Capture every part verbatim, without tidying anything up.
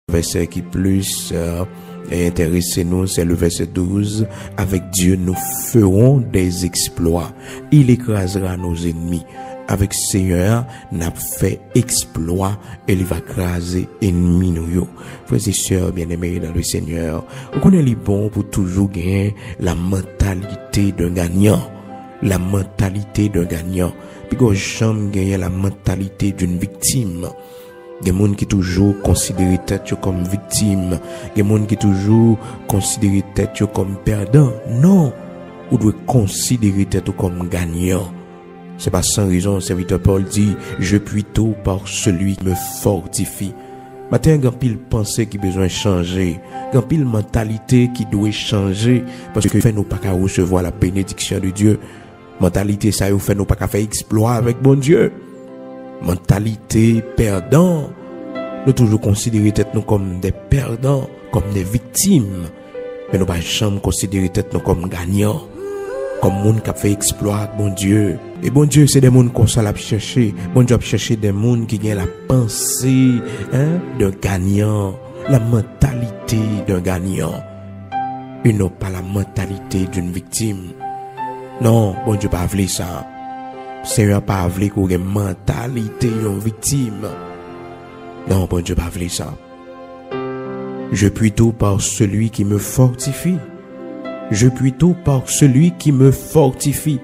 verset qui plus euh, intéressé nous, c'est le verset douze. Avec Dieu, nous ferons des exploits. Il écrasera nos ennemis. Avec Seigneur, n'a fait exploit et il va écraser ennemis nous. Frères et sœurs bien-aimés dans le Seigneur, on connaît les bons pour toujours gagner la mentalité d'un gagnant. La mentalité d'un gagnant. Puis qu'on jamais gagner la mentalité d'une victime. Il y a des gens qui toujours considèrent tête comme victime. Il y a des gens qui toujours considèrent tête comme perdant. Non, on doit considérer tête comme gagnant. C'est pas sans raison, le serviteur Paul dit, je puis tout par celui qui me fortifie. Matin, il y a pile pensée qui besoin de changer. Il y a pile mentalité qui doit changer. Parce que fait nous pas qu'à recevoir la bénédiction de Dieu. Mentalité, ça, fait nous pas qu'à faire exploit avec bon Dieu. Mentalité perdant. Nous toujours considérer tête nous comme des perdants, comme des victimes. Mais nous pas jamais considérer tête nous comme gagnants. Comme monde qui a fait exploit avec bon Dieu. Et bon Dieu, c'est des gens qu'on s'en chercher. Bon Dieu a cherché des gens qui ont la pensée, hein, d'un gagnant. La mentalité d'un gagnant. Et non pas la mentalité d'une victime. Non, bon Dieu pas voulu ça. Seigneur pas voulu qu'on ait mentalité d'une victime. Non, bon Dieu pas voulu ça. Je puis tout par celui qui me fortifie. Je puis tout par celui qui me fortifie.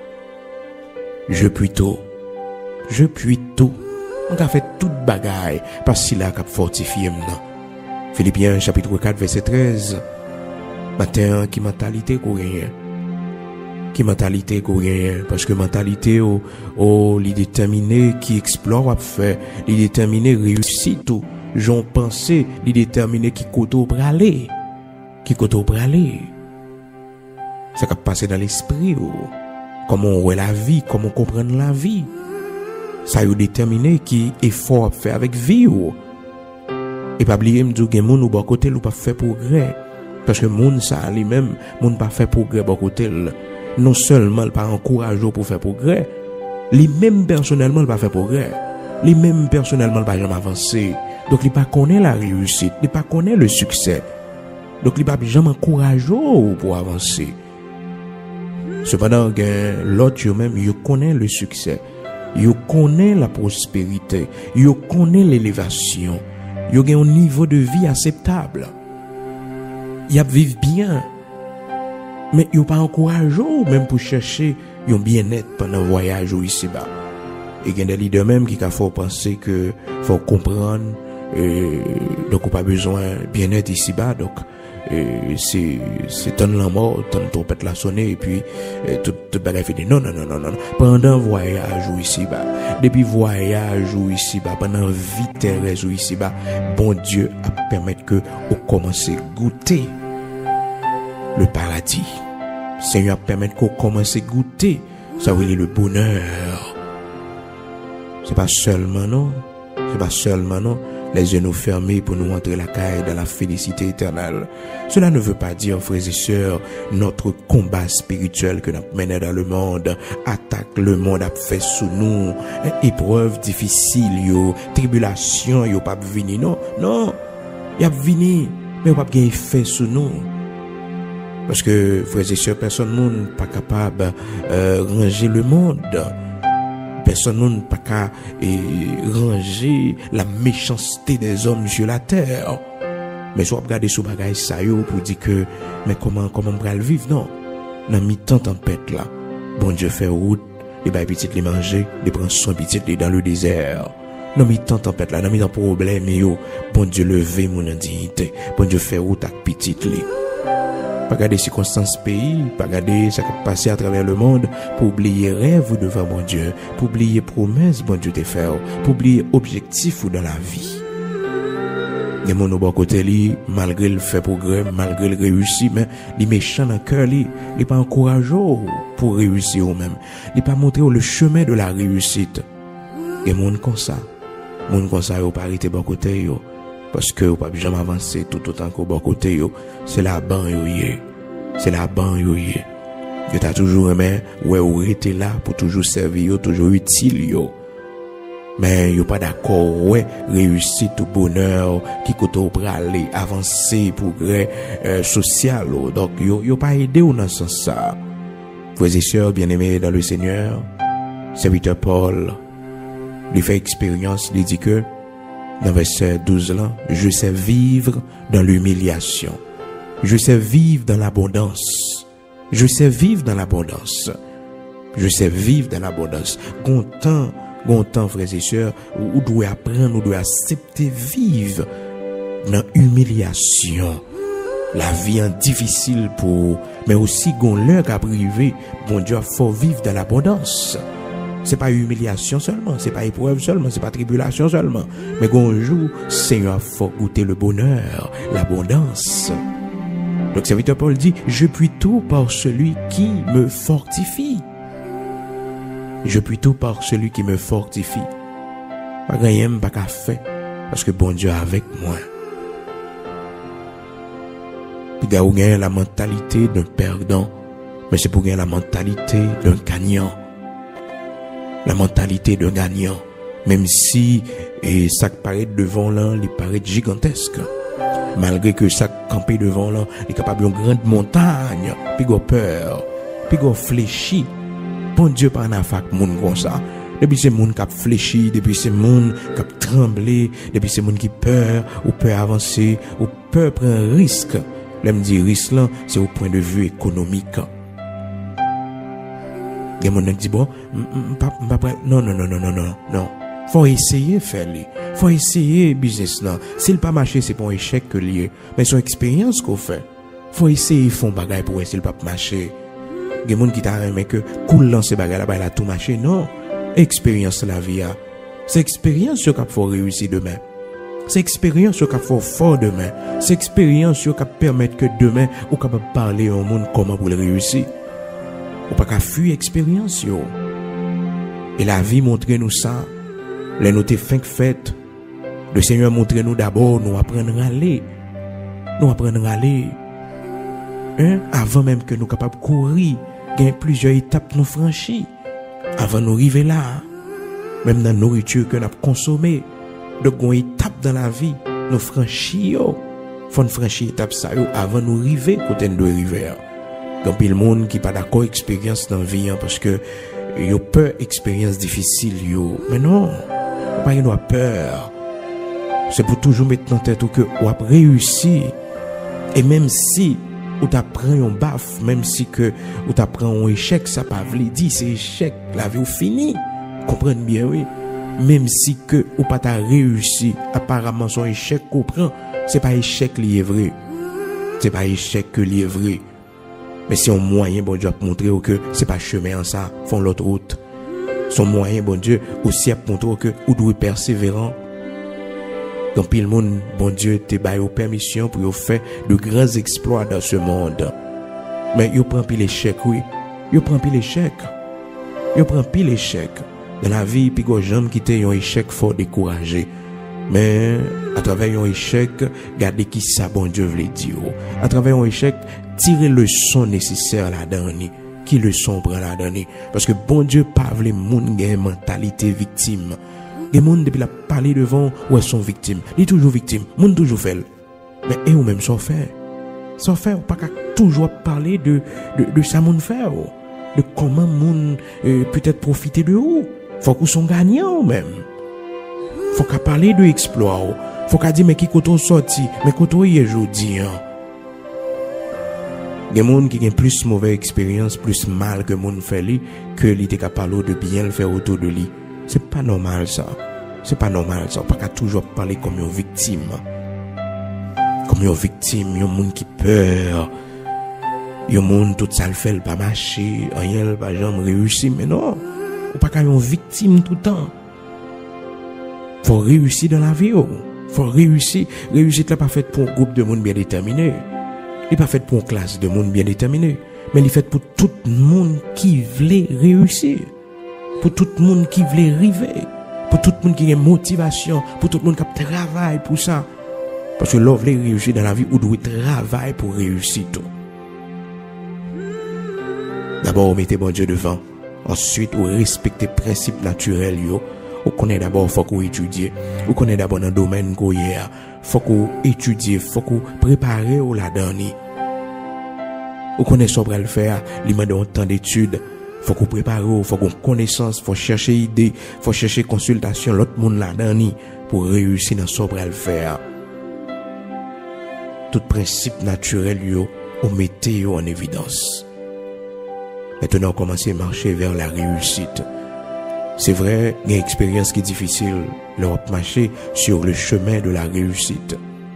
Je puis tout. Je puis tout. On a fait toute bagaille parce qu'il a fortifié maintenant. Philippiens chapitre quatre verset treize. Matin qui mentalité coréen. Qui mentalité coréen parce que mentalité au au li déterminé qui explore à faire, li déterminé réussite tout. J'en pensé, li déterminé qui côté pour aller. Qui côté pour aller. Ça qui passe dans l'esprit, comment on voit la vie, comment on comprend la vie. Ça y déterminé qui effort à faire avec vie. Et pas oublier me dire que moun ou bon côté ou pas fait progrès parce que moun ça lui-même, moun pas fait progrès bon côté. Non seulement pas encourager pour faire progrès, lui-même personnellement il pas faire progrès. Lui-même personnellement il pas jamais avancer. Donc il pas connaît la réussite, il pas connaît le succès. Donc il pas jamais encourager pour avancer. Cependant, l'autre même, il connaît le succès, il connaît la prospérité, il connaît l'élévation, il a un niveau de vie acceptable. Il vit bien, mais il n'a pas encouragé même pour chercher un bien-être pendant le voyage ici-bas. Et il y a des leaders même qui faut penser que faut comprendre, euh, donc on n'a pas besoin de bien-être ici-bas, donc c'est c'est ton la mort, ton trompette la sonner et puis euh, tout tout bagage fait non non non non non pendant voyage ou ici bas depuis voyage ou ici bas pendant vie terrestre ou ici bas bon Dieu a permettre que on commence goûter le paradis. Seigneur a permettre qu'on commence goûter ça veut dire le bonheur. C'est pas seulement non, c'est pas seulement non les yeux nous fermés pour nous entrer la caille dans la félicité éternelle. Cela ne veut pas dire, frères et sœurs, notre combat spirituel que nous menons dans le monde, attaque le monde a fait sous nous, épreuves difficiles, yo, tribulations, yo pas venir, non, non, y a venir, mais pas bien fait sous nous. Parce que, frères et sœurs, personne n'est pas capable de ranger le monde. Personne n'est pas capable de ranger la méchanceté des hommes sur la terre. Mais soit regarder sous bagage ça yo pour dire que mais comment comment on va le vivre non. Dans mi-temps tempête là, bon Dieu fait route, les bail petit les manger, les prend son petit les dans le désert. Dans mi-temps tempête là, dans mi-temps problème yo, bon Dieu lever mon indignité, bon Dieu fait route avec petit les. Pas regarder circonstances pays, pas regarder ce qui passe à travers le monde, pour oublier rêve devant mon Dieu, pour oublier promesse bon Dieu te fait, pour oublier objectif dans la vie. Les gens au bon côté li, malgré le fait progrès, malgré le réussi, mais les méchants dans le cœur li, les pas encourageants pour réussir eux même, les pas montrer le chemin de la réussite. Les gens comme ça, les gens comme ça yo pas arrêter bon côté yo. Parce que vous ne pouvez jamais avancer tout autant qu'au bon côté. C'est la ban yo yé. C'est la ban yo yé. Vous avez toujours aimé, ouais, vous êtes là pour toujours servir, toujours utile yo. Mais yo pas d'accord, ouais, réussite ou bonheur, qui côté ou aller, avancer, progrès euh, social. Donc, yo, yo pas aidé ou dans ce sens ça. Frères et sœurs bien-aimés dans le Seigneur, serviteur Paul, lui fait expérience, il dit que, dans verset douze là, je sais vivre dans l'humiliation. Je sais vivre dans l'abondance. Je sais vivre dans l'abondance. Je sais vivre dans l'abondance. Content, content, frères et sœurs, où doit apprendre, où doit accepter vivre dans l'humiliation. La vie est difficile pour, mais aussi gon l'heure à privé, bon Dieu, faut vivre dans l'abondance. C'est pas humiliation seulement, c'est pas épreuve seulement, c'est pas tribulation seulement, mais gon jour, Seigneur, faut goûter le bonheur, l'abondance. Donc, serviteur Paul dit, je puis tout par celui qui me fortifie. Je puis tout par celui qui me fortifie. Pas rien, pas qu'à faire, parce que bon Dieu est avec moi. Puis gars, ou gagne la mentalité d'un perdant, mais c'est pour gagner la mentalité d'un gagnant. La mentalité d'un gagnant, même si et ça paraît devant là, il paraît gigantesque. Malgré que ça campé devant là, il est capable d'une grande montagne, puis go peur, puis go fléchi. Bon Dieu pas na fac moun comme ça. Depuis c'est moun qui a fléchi, depuis c'est moun qui a tremblé, depuis c'est moun qui peur, ou peur avancer, ou peur prendre risque. L'aime dire risque là, c'est au point de vue économique. Il y a mon qui dit bon, non non non non non non non. Faut essayer faire les. Faut essayer business là. S'il pas marché, c'est pas un échec que lié, mais son expérience qu'on fait. Faut essayer font bagaille pour essayer pas marcher. Il y a monde qui t'a aimé que cool lancer bagaille là-bas il a tout marché. Non, expérience la vie a. C'est expérience sur qu'il faut réussir demain. C'est expérience sur qu'il faut fort demain. C'est expérience sur qu'il permettre que demain ou capable parler au monde comment pour le réussir. Ou pas qu'à fuir expérience yo. Et la vie montre nous ça. Les notes fin faites. Le Seigneur montre nous d'abord nous apprendre à aller. Nous apprendre à aller. Hein? Avant même que nous capables de courir, il y a plusieurs étapes nous franchir. Avant nous arriver là. Même dans la nourriture que nous avons consommée. Donc, il y a une étape dans la vie. Nous franchir. Faut nous franchir étape ça avant nous arriver côté nous arriver. Donc, il y a le monde qui pas d'accord expérience dans la vie parce que yo peur expérience difficile yo. Mais non, pas y a peur. C'est pour toujours mettre dans tête que ou a réussi. Et même si ou t'apprend un baf, même si que ou t'apprend un échec, ça pas veut dire c'est échec, la vie ou fini. Comprenez bien oui. Même si que ou pas t'a réussi, apparemment son échec comprend, c'est pas échec li est vrai. C'est pas échec que li est vrai. Mais c'est un moyen, bon Dieu, pour montrer que c'est pas chemin en ça, font l'autre route. Son moyen, bon Dieu, aussi pour montrer que vous devez persévérant. Donc, puis le monde, bon Dieu, te baille aux permissions pour faire de grands exploits dans ce monde. Mais il prend pile l'échec, oui. Il prend pile l'échec. Il prend pile l'échec. Dans la vie, puis go jambe qui te un échec fort découragé. Mais à travers un échec, gardez qui ça bon Dieu veut dire. À travers un échec, tirez le son nécessaire là-dedans. Qui le son prend là-dedans. Parce que bon Dieu pas les moun gen mentalité victime. Les moun depuis la parler devant ou elles sont victimes. Ils toujours victimes. Moun toujours fait. Mais et ou même sans faire. Sans faire pas qu'à toujours parler de de de ça moun faire. De comment moun euh, peut-être profiter de vous. Faut qu'on sont gagnants même. Faut qu'à parler de exploit. Faut qu'à dire mais qui koto sorti, mais koto y est jodi hein. Des gens qui ont plus mauvaise expérience, plus mal que moun fait li, que li te capable de bien le faire autour de lui. C'est pas normal ça. C'est pas normal ça. Pas qu'à toujours parler comme une victime. Comme une victime, un monde qui peur. Un monde tout ça le fait pas marcher, rien pas jamais réussir mais non. Ou pas qu'à une victime tout le temps. Faut réussir dans la vie. Faut réussir. Réussite là pas faite pour un groupe de monde bien déterminé. Il n'est pas fait pour une classe de monde bien déterminé, mais il est fait pour tout le monde qui voulait réussir, pour tout le monde qui voulait arriver, pour tout le monde qui a une motivation, pour tout le monde qui travaille pour ça. Parce que l'on veut réussir dans la vie, ou doit travailler pour réussir tout. D'abord, on mettez bon Dieu devant. Ensuite, on respectez les principes naturels, yo. Ou connaît d'abord, faut qu'on étudie. Ou connaît d'abord dans le domaine qu'on y est. Faut qu'on étudie, faut qu'on prépare ou la dernière. Ou connaît ce qu'on va le faire, il m'a donné temps d'études. Faut qu'on prépare, faut qu'on connaissance, faut chercher idée, faut chercher consultation, l'autre monde la dernière pour réussir dans ce qu'on va le faire. Tout principe naturel, yo, on mettait yo en évidence. Maintenant, on commence à marcher vers la réussite. C'est vrai, il y a une expérience qui est difficile, l'Europe marcher sur le chemin de la réussite.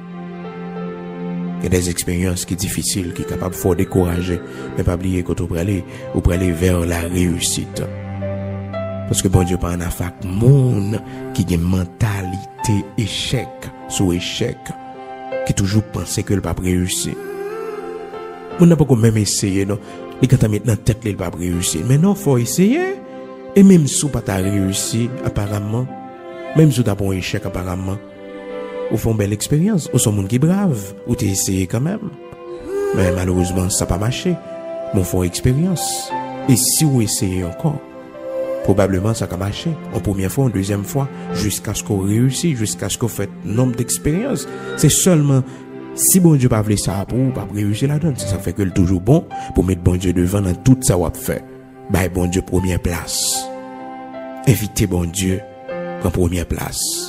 Il y a des expériences qui sont difficiles, qui sont capables de faire décourager, mais pas oublier qu'on peut aller, ou pour aller vers la réussite. Parce que bon Dieu, pas un affaire monde qui a une mentalité échec, sous échec, qui toujours pense que le pas réussir. On n'a pas même essayé, non? Les quand mettre dans la tête, il pas réussir. Mais non, faut essayer. Et même si pas t'as réussi, apparemment, même si t'as pas un échec, apparemment, ou font belle expérience, ou sont monde qui brave, ou t'es essayé quand même. Mais malheureusement, ça n'a pas marché. Mon font expérience. Et si vous essayez encore, probablement ça va marcher. En première fois, en deuxième fois, jusqu'à ce qu'on réussisse, jusqu'à ce qu'on fait nombre d'expériences. C'est seulement si bon Dieu pas voulu ça pour pas réussir la donne. Ça fait que le toujours bon pour mettre bon Dieu devant dans tout ça qu'on fait. Bah bon Dieu première place. Évitez bon Dieu en première place.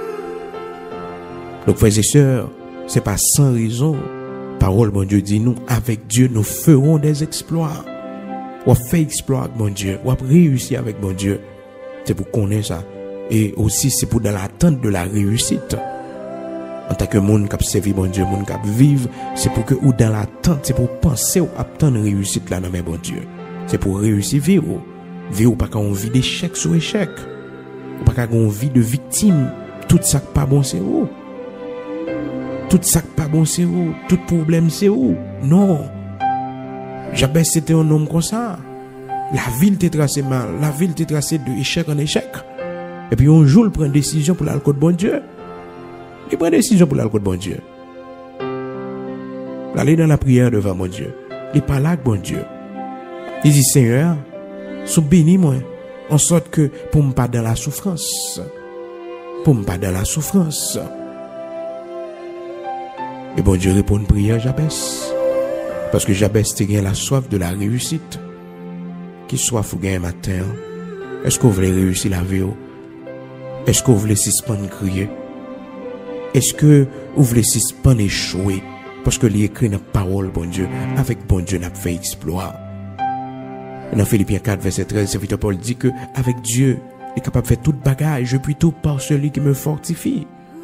Donc frères et sœurs, c'est pas sans raison. Parole bon Dieu dit nous avec Dieu nous ferons des exploits. On fait exploit avec bon Dieu, on réussir avec bon Dieu. C'est pour connaître ça. Et aussi c'est pour dans l'attente de la réussite. En tant que monde qui servi bon Dieu, monde qui vivre, c'est pour que ou dans l'attente, c'est pour penser ou attendre réussite là dans mes bon Dieu. C'est pour réussir vivre. Vivre pas qu'on vit d'échec sur échec. Ou pas qu'on vit de victime. Tout ça pas bon c'est où? Tout ça pas bon c'est où? Tout problème c'est où? Non. Jabez c'était un homme comme ça. La ville t'est tracée mal. La ville t'est tracée de échec en échec. Et puis un jour il prend une décision pour l'alcool de bon Dieu. Il prend une décision pour l'alcool de bon Dieu. Il aller dans la prière devant mon Dieu. Il parle avec bon Dieu. Il dit Seigneur, sois béni moi, en sorte que pour me pas dans la souffrance. Pour me pas dans la souffrance. Et bon Dieu répond une prière Jabez. Parce que Jabez a la soif de la réussite. Qui soif ou gain matin. Est-ce que vous voulez réussir la vie? Est-ce que vous voulez suspendre crier? Est-ce que vous voulez suspendre échouer? Parce que l'écrit dans la parole, bon Dieu, avec bon Dieu, n'a fait exploit. Dans Philippiens quatre, verset treize, le serviteur Paul dit que avec Dieu, il est capable de faire toute bagaille. Je puis tout par celui qui me fortifie.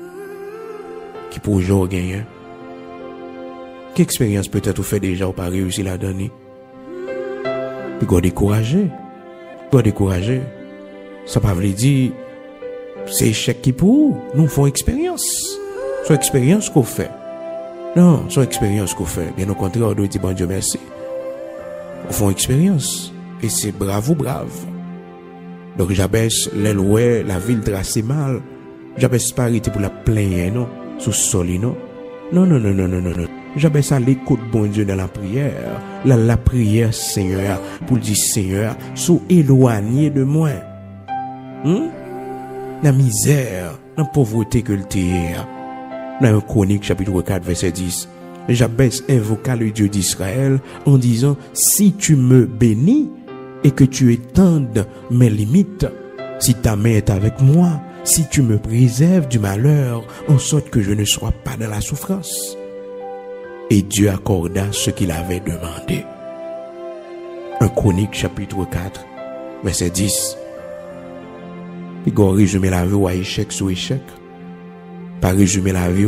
Qui pour jour gagner? Quelle expérience peut-être vous fait déjà ou pas réussi la donner? Puis vous décourager. Vous décourager. Ça ne veut pas dire c'est échec qui pour nous font expérience. C'est expérience qu'on fait. Non, c'est expérience qu'on fait. Bien au contraire, on doit dire bon Dieu merci. On fait expérience. Et c'est brave ou brave. Donc Jabez, l'oué, la ville tracée mal. Jabez pas arrêté pour la plaindre, non? Sous sol, non? Non, non, non, non, non, non, non. Jabez à l'écoute bon Dieu dans la prière. La, la prière, Seigneur, pour dire Seigneur, sois éloigné de moi. Hum? La misère, la pauvreté que le terre. Dans un Chronique, chapitre quatre, verset dix. Jabez invoqua le Dieu d'Israël en disant, si tu me bénis et que tu étendes mes limites, si ta main est avec moi, si tu me préserves du malheur, en sorte que je ne sois pas dans la souffrance. Et Dieu accorda ce qu'il avait demandé. Un Chronique, chapitre quatre, verset dix. Il va résumer la vie à échec sur échec. Pas résumer la vie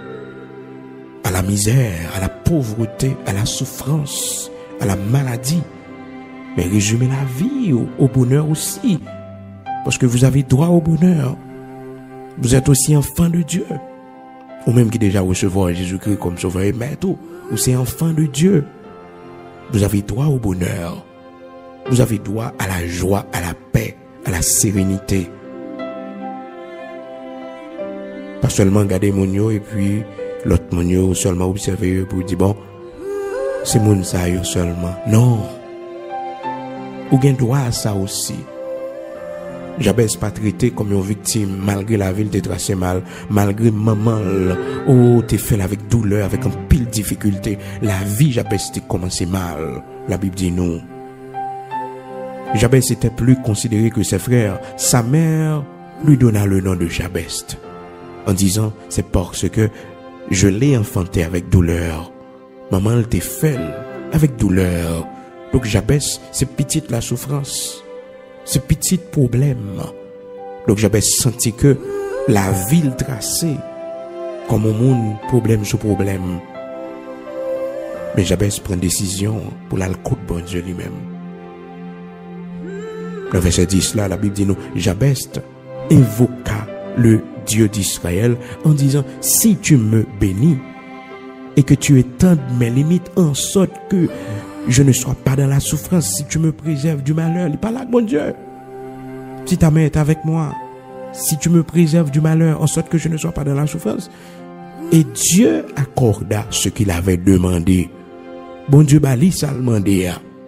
à la misère, à la pauvreté, à la souffrance, à la maladie. Mais résumer la vie au, au bonheur aussi. Parce que vous avez droit au bonheur. Vous êtes aussi enfant de Dieu. Ou même qui déjà recevoir Jésus-Christ comme sauveur et maître. Ou c'est enfant de Dieu. Vous avez droit au bonheur. Vous avez droit à la joie, à la paix, à la sérénité. Pas seulement garder mon yo et puis l'autre mon yo seulement observer pour dire bon, c'est mon ça yo seulement. Non. Ou gain droit à ça aussi. Jabez pas traité comme une victime, malgré la ville t'es tracé mal, malgré maman, oh, t'es fait avec douleur, avec un pile difficulté. La vie, Jabez, t'es commencé mal. La Bible dit non. Jabez était plus considéré que ses frères. Sa mère lui donna le nom de Jabez, en disant, c'est parce que je l'ai enfanté avec douleur. Maman, elle t'est fait avec douleur. Donc Jabez, c'est petite la souffrance. C'est petit problème. Donc j'avais senti que la ville tracée comme un monde problème sur problème. Mais j'avais pris une décision pour la côte bon Dieu lui-même. Le verset dix là, la Bible dit nous, Jabez invoqua le Dieu d'Israël en disant, si tu me bénis et que tu étendes mes limites en sorte que je ne sois pas dans la souffrance, si tu me préserves du malheur, il n'est pas là, mon Dieu. Si ta main est avec moi, si tu me préserves du malheur, en sorte que je ne sois pas dans la souffrance. Et Dieu accorda ce qu'il avait demandé. Bon Dieu, bali ça le demandé.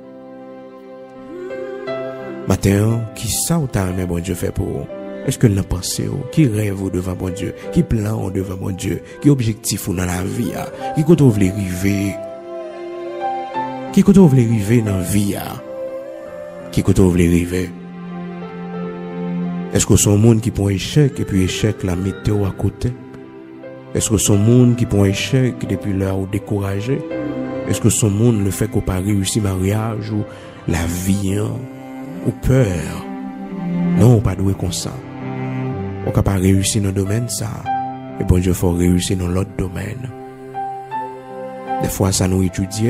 Matin, qui ça ou t'as aimé bon Dieu fait pour? Est-ce que l'on pense, qui rêve devant bon Dieu, qui plan devant bon Dieu, qui objectif dans la vie, qui côté vous voulez arriver? Qui côté vous voulez arriver dans la vie? Qui côté vous voulez arriver? Est-ce que son monde qui prend échec et puis échec la météo à côté? Est-ce que son monde qui prend échec depuis l'heure ou découragé? Est-ce que son monde le fait qu'on pas réussir mariage ou la vie hein, ou peur? Non, pas doué comme ça. On peut pas réussir dans le domaine ça. Et bon Dieu faut réussir dans l'autre domaine. Des fois ça nous étudie.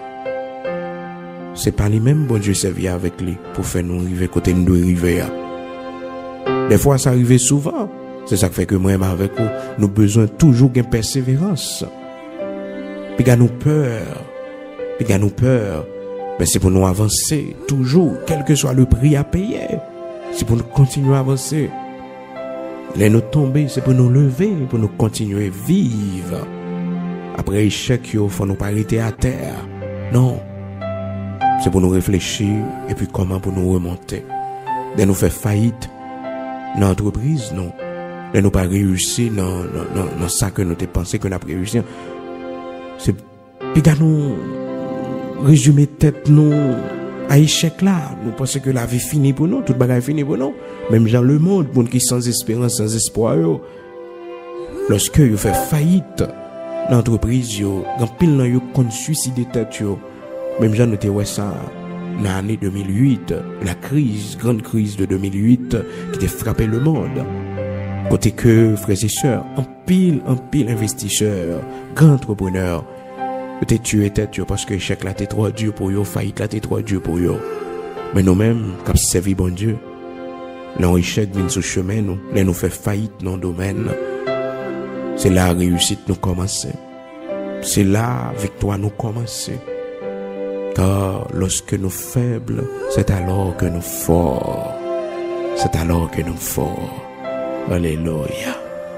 C'est pas les mêmes bon Dieu servir avec lui pour faire nous arriver côté nous arriver. Des fois ça arrive souvent. C'est ça qui fait que moi avec vous, nous besoin toujours de persévérance. Puis gars nous peur. Puis gars nous peur. Mais c'est pour nous avancer toujours, quel que soit le prix à payer. C'est pour nous continuer à avancer. Les nous tomber, c'est pour nous lever, pour nous continuer à vivre. Après échec, il faut nous pas arrêter à terre. Non. C'est pour nous réfléchir et puis comment pour nous remonter. De nous faire faillite dans l'entreprise, non. De nous pas réussir dans, dans, dans, dans ça que nous t'ai pensé que nous avons réussi. C'est, puis quand nous résumer tête nous à échec là, nous pensons que la vie finit pour nous, toute bagarre finit pour nous. Même dans le monde, monde qui sans espérance, sans espoir, yo. Lorsque vous fait faillite, l'entreprise, yo, quand pile nan yo compte suicider tête yo. Même gens nous ouais ça dans l'année deux mille huit, la crise, grande crise de deux mille huit qui a frappé le monde. Côté que frères et sœurs, en pile, en pile investisseurs, grands entrepreneurs, peut-être tuer tête parce que l'échec là t'es trop dur pour eux, faillite là t'es trop dur pour eux. Mais nous-mêmes, comme servi bon Dieu, l'échec vient sur chemin nous, là nous fait faillite dans le domaine. C'est là la réussite nous commence. C'est là la victoire nous commence. Car lorsque nous faibles, c'est alors que nous forts. C'est alors que nous forts. Alléluia.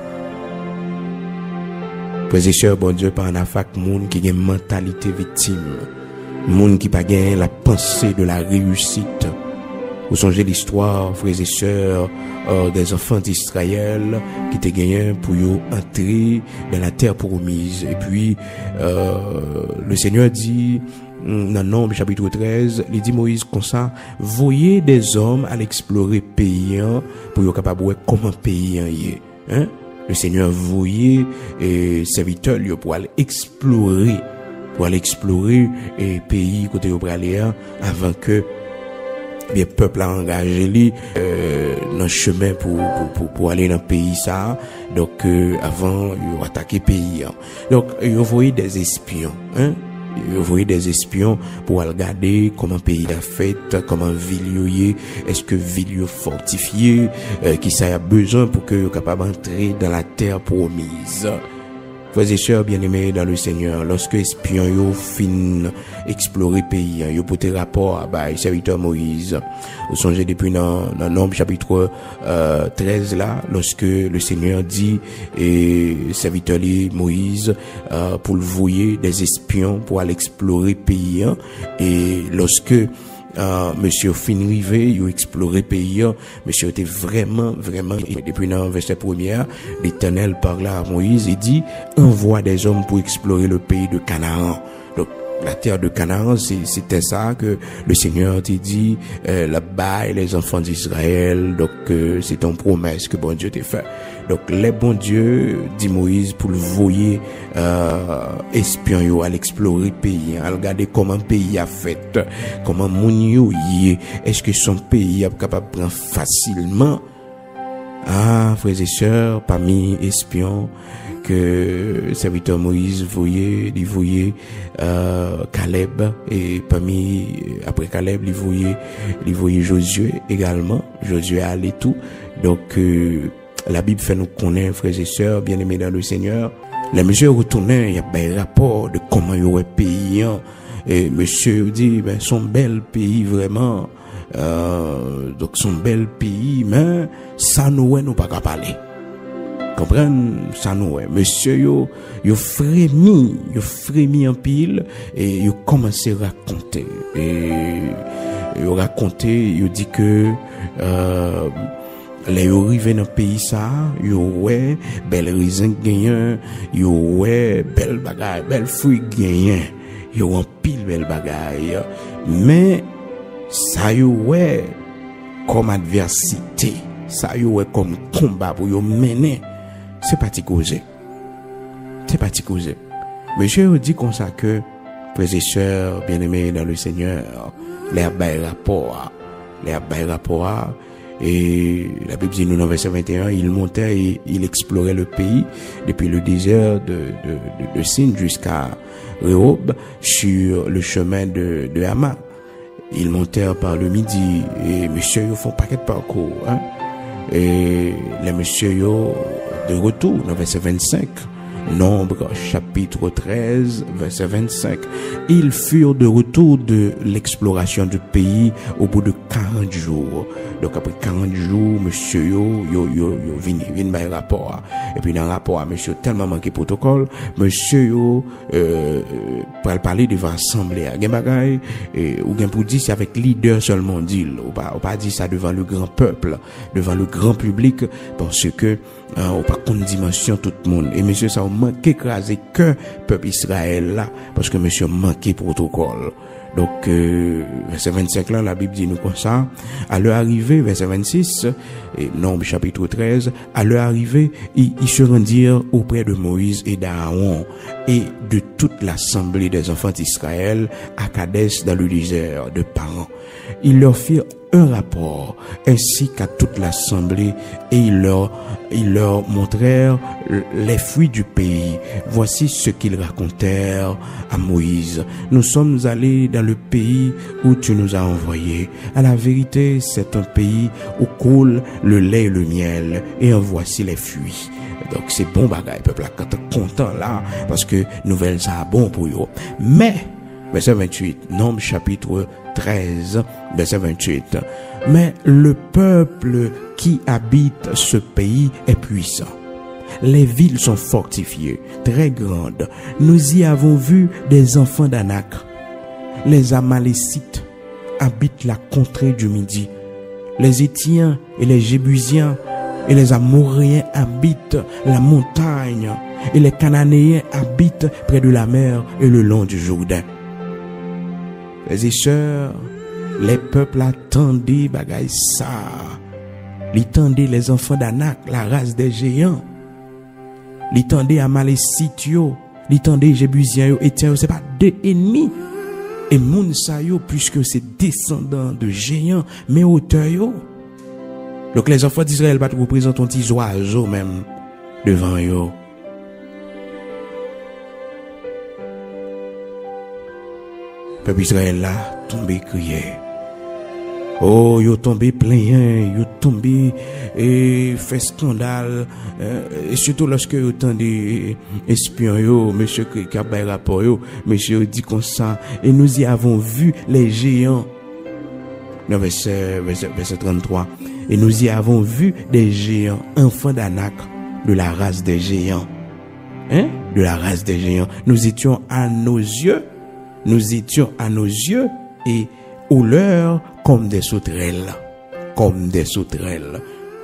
Frères et sœurs, bon Dieu, par un affaire monde qui a une mentalité victime. Monde qui n'a pas la pensée de la réussite. Vous songez l'histoire, frères et sœurs, euh, des enfants d'Israël qui étaient gagnés pour entrer dans la terre promise. Et puis, euh, le Seigneur dit, dans Nombre chapitre treize, il dit Moïse comme ça, voyez des hommes à l'explorer pays pour être capable de voir comment pays est. Hein? Le Seigneur voyait et serviteurs pour aller explorer, pour aller explorer et pays côté pour aller avant que les peuples a engagé lui euh, dans le chemin pour, pour, pour, pour aller dans le pays ça. Donc euh, avant ils ont attaqué le pays. Donc ils ont envoyé des espions. Hein? Vous voyez des espions pour regarder comment le pays a fait, comment ville est, est-ce que ville est fortifiée, euh, qui ça a besoin pour que soient capable d'entrer dans la terre promise. Frères et sœurs bien-aimés dans le Seigneur, lorsque les espions yo fin explorer le pays, yo porté rapport à bah, serviteur Moïse. Vous songez depuis dans, dans Nombre chapitre euh, treize là, lorsque le Seigneur dit et serviteur Moïse euh, pour le voyer des espions pour aller explorer le pays. Hein, et lorsque euh, monsieur fin rivé, il a exploré pays, monsieur était vraiment, vraiment, depuis dans le verset premier, l'Éternel parla à Moïse et dit, envoie des hommes pour explorer le pays de Canaan. Donc, la terre de Canaan, c'était ça que le Seigneur t'a dit, euh, là-bas, et les enfants d'Israël, donc euh, c'est une promesse que bon Dieu t'a fait. Donc, les bons dieux, dit Moïse, pour le voyer, euh, espion yo, à l'explorer le pays, à regarder comment le pays a fait, comment moun yo y est, est-ce que son pays est capable de prendre facilement. Ah, frères et sœurs, parmi espions, que le serviteur Moïse voyait, il voyait euh, Caleb, et parmi, après Caleb, il voyait, il voyait Josué également. Josué allait tout. Donc, euh, la Bible fait nous connaître, frères et sœurs, bien-aimés dans le Seigneur. Les messieurs retournaient, il y a un rapport de comment il y aurait pays. Et monsieur dit, ben, son bel pays, vraiment. Euh, donc, son bel pays, mais ça nous, nous pas qu'à parler. Comprendre ça nous monsieur yo yo frémi yo frémi en pile et yo commencé à raconter et yo raconter yo dit que euh les yo arrivé dans pays ça yo ouais bel raisin gagnon yo ouais bel bagaille bel fruit gagnon yo en pile bel bagaille mais ça yo ouais comme adversité ça yo ouais comme combat pour yo mener. C'est pas ti causer. C'est pas ti causer. Monsieur dit comme ça que, frères et sœurs, bien-aimés dans le Seigneur, les bail rapport, les bail rapport, et la Bible dit nous dans verset vingt et un, il montait et il explorait le pays depuis le désert de, de, de, de Sin jusqu'à Rehob sur le chemin de, de Hama. Ils montèrent par le midi et monsieur, ils font paquet de parcours, hein. Et les messieurs, de retour dans verset vingt-cinq, Nombre chapitre treize, verset vingt-cinq. Ils furent de retour de l'exploration du pays au bout de quarante jours. Donc après quarante jours, monsieur yo, yo, yo, yo, vini, vini by rapport. Et puis dans le rapport, monsieur tellement manqué protocole, monsieur yo, euh, pour parler devant l'assemblée, gen bagay, ou gen pour dire c'est avec leader seulement dit, ou pas, ou pas dire ça devant le grand peuple, devant le grand public, parce que, euh, ou pas qu'on dimension tout le monde. Et monsieur, ça a manqué écraser que peuple Israël là, parce que monsieur manqué protocole. Donc, euh, verset vingt-cinq là, la Bible dit nous comme ça. À leur arrivée, verset vingt-six, et Nombre chapitre treize, à leur arrivée, ils, ils se rendirent auprès de Moïse et d'Aaron et de toute l'assemblée des enfants d'Israël à Kadès dans le désert de Paran. Ils leur firent un rapport ainsi qu'à toute l'assemblée et ils leur, ils leur montrèrent les fruits du pays. Voici ce qu'ils racontèrent à Moïse. Nous sommes allés dans le pays où tu nous as envoyés. À la vérité, c'est un pays où coule le lait et le miel et en voici les fruits. Donc c'est bon bagaille, peuple là, quand t'es content là, parce que nouvelle ça bon pour eux. Mais, verset vingt-huit, Nombre chapitre treize, verset vingt-huit. Mais le peuple qui habite ce pays est puissant. Les villes sont fortifiées, très grandes. Nous y avons vu des enfants d'Anak. Les Amalécites habitent la contrée du Midi. Les Étiens et les Jébusiens et les Amoréens habitent la montagne. Et les Cananéens habitent près de la mer et le long du Jourdain. Les et sœurs, les peuples attendaient bagay ça. Ils attendaient les enfants d'Anak, la race des géants. Ils attendaient Amalécites, ils attendaient Jébusiens, Étiens, c'est pas des ennemis. Et moun sa yo, puisque c'est descendant de géants, mais auteurs yo. Donc les enfants d'Israël pas représentent un petit oiseau même devant yo. Peuple Israël là, tombé crié. Oh, yo tombé plein, yo tombé et fait scandale, et surtout lorsque yo tendez espion yo, monsieur qui a bay rapport yo, monsieur dit comme ça, et nous y avons vu les géants. Non, verset, verset, verset trente-trois. Et nous y avons vu des géants, enfants d'Anak, de la race des géants. Hein? De la race des géants. Nous étions à nos yeux, nous étions à nos yeux, et ou leur comme des sauterelles, comme des sauterelles.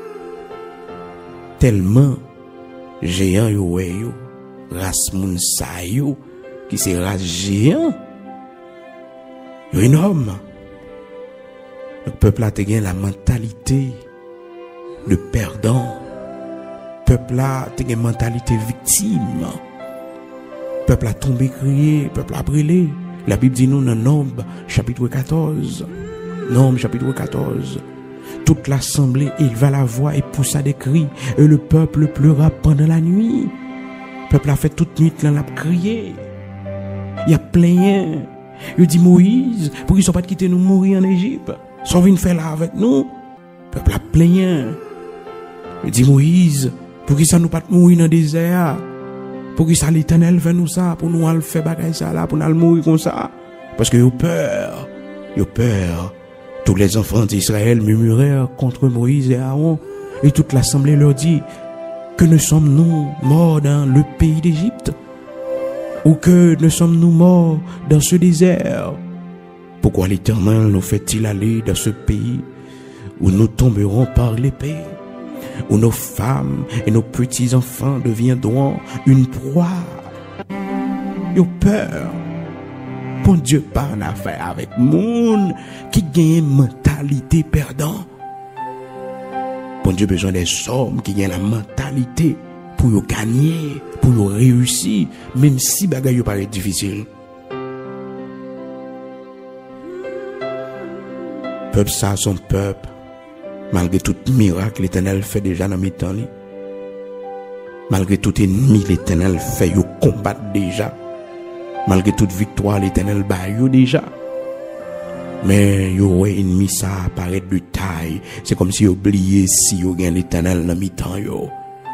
Tellement géant yo wè yo, race moun sa yo, qui c'est race géant, yo énorme. Le peuple a te gen la mentalité de perdant. Peuple a te gen mentalité victime. Peuple a tombé crié, peuple a brûlé. La Bible dit nous dans Nombre chapitre quatorze. Nombre chapitre quatorze. Toute l'assemblée éleva la voix et poussa des cris, et le peuple pleura pendant la nuit. Le peuple a fait toute nuit là, l'a crié. Il a plaigné. Il dit Moïse, pour qu'ils ne soient pas quittés nous mourir en Égypte. Ils sont venus faire là avec nous. Le peuple a plaigné. Il dit Moïse, pour qu'ils ne nous pas mourir dans le désert. Pour qu'ils l'Éternel fait nous ça, pour nous faire bagaille ça là, pour nous mourir comme ça. Parce que ils ont peur. Ils ont peur. Tous les enfants d'Israël murmurèrent contre Moïse et Aaron. Et toute l'assemblée leur dit, que ne sommes-nous morts dans le pays d'Égypte? Ou que ne sommes-nous morts dans ce désert? Pourquoi l'Éternel nous fait-il aller dans ce pays où nous tomberons par l'épée, où nos femmes et nos petits-enfants deviendront une proie? Ils ont peur. Bon Dieu pas en affaire avec moun qui gagne une mentalité perdant. Bon Dieu besoin des hommes qui gagnent la mentalité pour y gagner, pour y réussir, même si bagaille paraît difficile. Peuple ça, son peuple, malgré tout miracle l'Éternel fait déjà dans mi-temps, malgré tout ennemi l'Éternel fait yo combattre déjà. Malgré toute victoire, l'Éternel bat yo déjà. Mais yo ouais ennemi ça apparaît de taille. C'est comme si yo oublié si yo gagne l'Éternel dans mi-temps yo.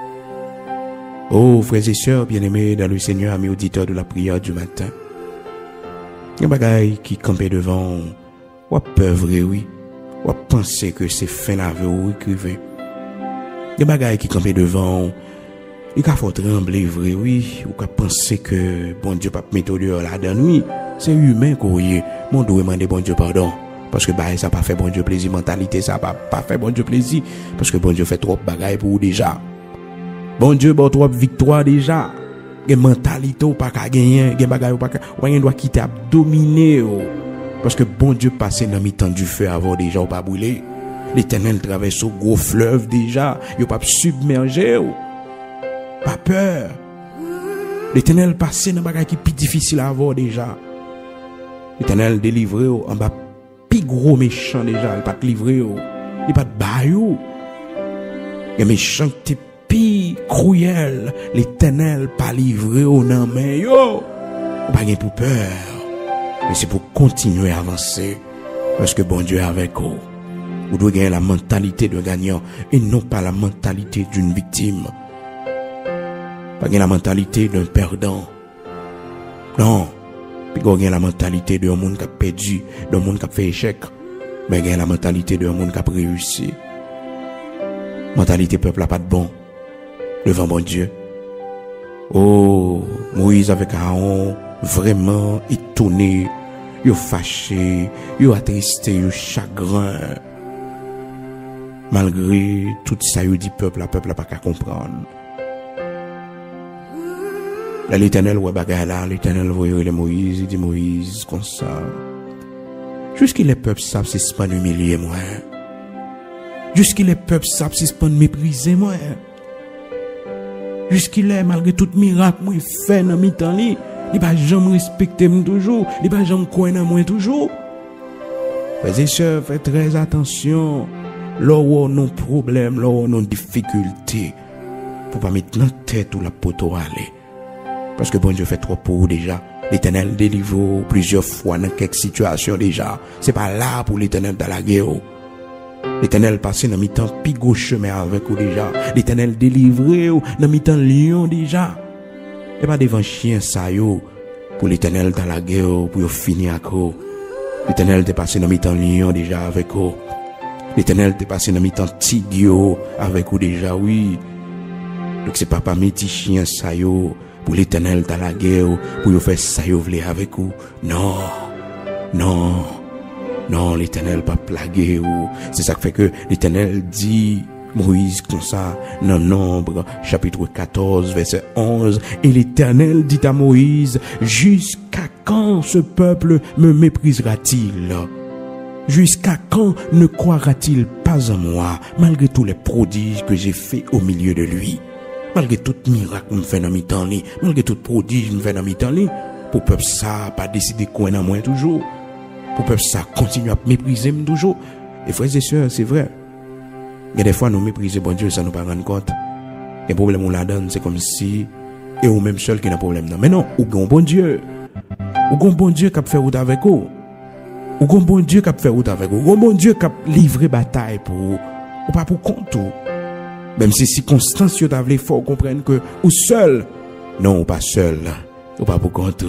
Oh frères et sœurs bien-aimés dans le Seigneur, amis auditeurs de la prière du matin. Il y a des bagailles qui campent devant ou peur vrai oui. Ou penser que c'est fin la vie ou écrivez. Il y a des bagailles qui campent devant il faut trembler vrai oui, ou penser que bon Dieu pas mettre dehors là dedans oui, c'est humain courrier. Mon doit demander bon Dieu pardon parce que bah ça pas fait bon Dieu plaisir, mentalité ça pas pas fait bon Dieu plaisir parce que bon Dieu fait trop bagaille pour déjà. Bon Dieu bon trop victoire déjà. Gen mentalité ou pas ka gagner, gen bagaille ou pas ou rien doit quitter à dominer parce que bon Dieu passé dans mi-temps du feu avant déjà ou pas brûler. L'Éternel traverse au gros fleuve déjà, il pas submerger. Pas peur. L'Éternel passé dans bagay qui plus difficile à avoir déjà. L'Éternel délivré en bas plus gros méchant déjà, il pas te livrer, il pas te bayou. Les méchants qui plus cruel, l'Éternel pas livré au nan men yo. Pas gen pour peur. Mais c'est pour continuer à avancer parce que bon Dieu est avec vous. Vous devez gagner la mentalité de gagnant et non pas la mentalité d'une victime. Pas la mentalité d'un perdant. Non. Puis vous avez la mentalité d'un monde qui a perdu, d'un monde qui a fait échec. Mais vous avez la mentalité d'un monde qui a réussi. Mentalité peuple n'a pas de bon. Devant bon Dieu. Oh, Moïse avec Aaron, vraiment étonné, yo fâché, yo attristé, yo chagrin. Malgré tout ça, yo dit peuple, la peuple n'a pas qu'à comprendre. Là, l'Éternel, ouais, bagay là, l'Éternel, voyait les Moïse, il dit Moïse, comme ça. Jusqu'à les peuples savent si c'est pas humilier moi. Jusqu'à les peuples savent si c'est pas mépriser moi. Jusqu'à les, malgré tout miracle, moi, fait dans mes temps, il va jamais respecter moi toujours, il va jamais croire dans moi toujours. Frères et sœurs, faites très attention. Là où on a un problème, là où on a une difficulté, pour pas mettre dans la tête ou la poteau aller. Parce que bon Dieu fait trop pour vous déjà. L'Éternel délivre plusieurs fois dans quelques situations déjà. C'est pas là pour l'Éternel dans la guerre. L'Éternel passe dans mi-temps pigot chemin avec vous déjà. L'Éternel délivre dans mi-temps lion déjà. Et pas devant chien ça yo. Pour l'Éternel dans la guerre, pour finir avec vous. L'Éternel te passé dans mi-temps lion déjà avec vous. L'Éternel te passé dans mi-temps tigre avec vous déjà, oui. Donc c'est pas pas mes petits chiens ça yo. Pour l'Éternel dans la guerre, pour vous faire ça vous voulez avec vous. Non, non, Non, l'Éternel pas plagué ou c'est ça qui fait que l'Éternel dit Moïse comme ça dans Nombre chapitre quatorze verset onze, et l'Éternel dit à Moïse, jusqu'à quand ce peuple me méprisera-t-il? Jusqu'à quand ne croira-t-il pas en moi, malgré tous les prodiges que j'ai faits au milieu de lui? Malgré tout miracle que me fait dans mi temps, malgré tout prodige que me fait dans mi temps, pour peuple ça pas décider quoi dans moi toujours. Pour peuple ça continue à mépriser toujours. Et frères et sœurs, c'est vrai. Il y a des fois nous mépriser bon Dieu, ça nous pas rendre compte. Les problèmes on la donne, c'est comme si et ou même seul qui a un problème non. Mais non, ou un bon Dieu. Ou un bon Dieu qui a fait route avec vous. Ou un bon Dieu qui a fait route avec vous. Ou un bon Dieu qui a livré bataille pour vous. Ou pas pour compte. Même si circonstances vous avez faut comprendre que ou seul. Non, ou pas seul. Ou pas pour compte.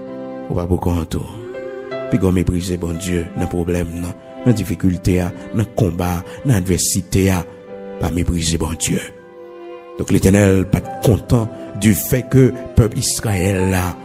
Ou pas pour compte. Puis qu'on méprise bon Dieu dans problème non, dans difficulté dans combat, dans adversité pas mépriser bon Dieu. Donc l'Éternel pas content du fait que peuple Israël là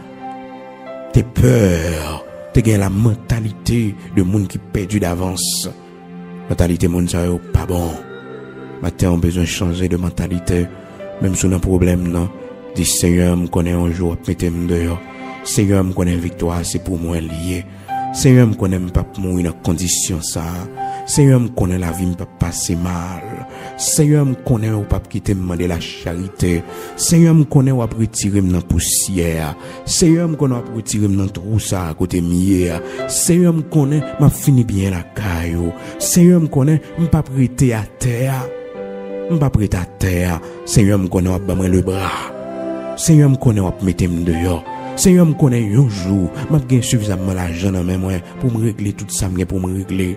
t'es peur, t'es gain la mentalité de monde qui perdu d'avance. Mentalité monde ça pas bon. Maintenant on besoin changer de mentalité même si on a un problème non. Dis Seigneur me connaît un jour mettez me dehors. Seigneur me connaît victoire c'est pour moi lié. Seigneur me connaît pas mourir dans condition ça. Seigneur me connaît la vie me pas passer mal. Seigneur me connaît ou pas quitter me demander la charité. Seigneur me connaît ou pas retirer me dans poussière. Seigneur me connaît ou retirer me dans trou ça à côté mier. Seigneur me connaît m'a fini bien la caillou. Seigneur me connaît me pas prêter à terre. Me pas prêter à terre. Seigneur me connaît ou pas me le bras. Seigneur me connaît ou pas mettre me dehors. Seigneur me connaît un jour, m'a gagné suffisamment l'argent dans mes mains pour me régler tout ça, pour me régler.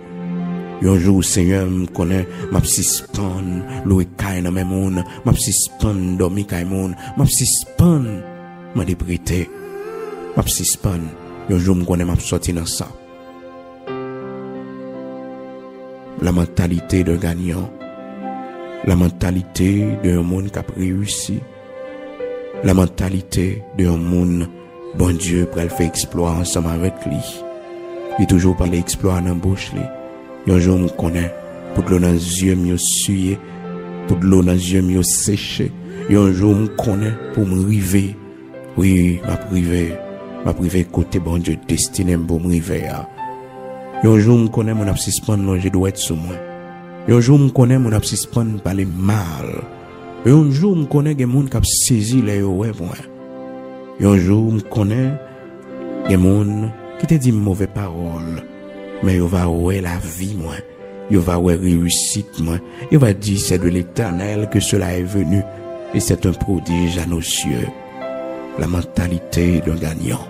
Un jour, Seigneur me connaît, m'a suspend, loué caille dans mes mains, m'a suspend, dormi caille moun, m'a suspend, m'a déprêté, m'a suspend. Un jour, me connaît, m'a sorti dans ça. La mentalité d'un gagnant, la mentalité d'un monde qui a réussi, la mentalité d'un monde bon Dieu pour faire exploit ensemble avec lui. Il toujours parler exploit dans bouche lui. Un jour me connaît pour de l'eau dans les yeux mieux suer, pour de l'eau dans les yeux mieux sécher. Un jour me connaît pour me river. Oui, m'a privé, m'a privé côté bon Dieu destiné pour me river. Un jour me connaît mon absispan longer doit être sous moi. Un jour me connaît mon absispan parler mal. Un jour me connaît des gens qui ont saisi les ouais moi. Un jour me connaît des gens qui te dit mauvaise parole, mais il va ouais la vie moi, il va ouais réussite moi, il va dire c'est de l'Éternel que cela est venu et c'est un prodige à nos cieux. La mentalité d'un gagnant.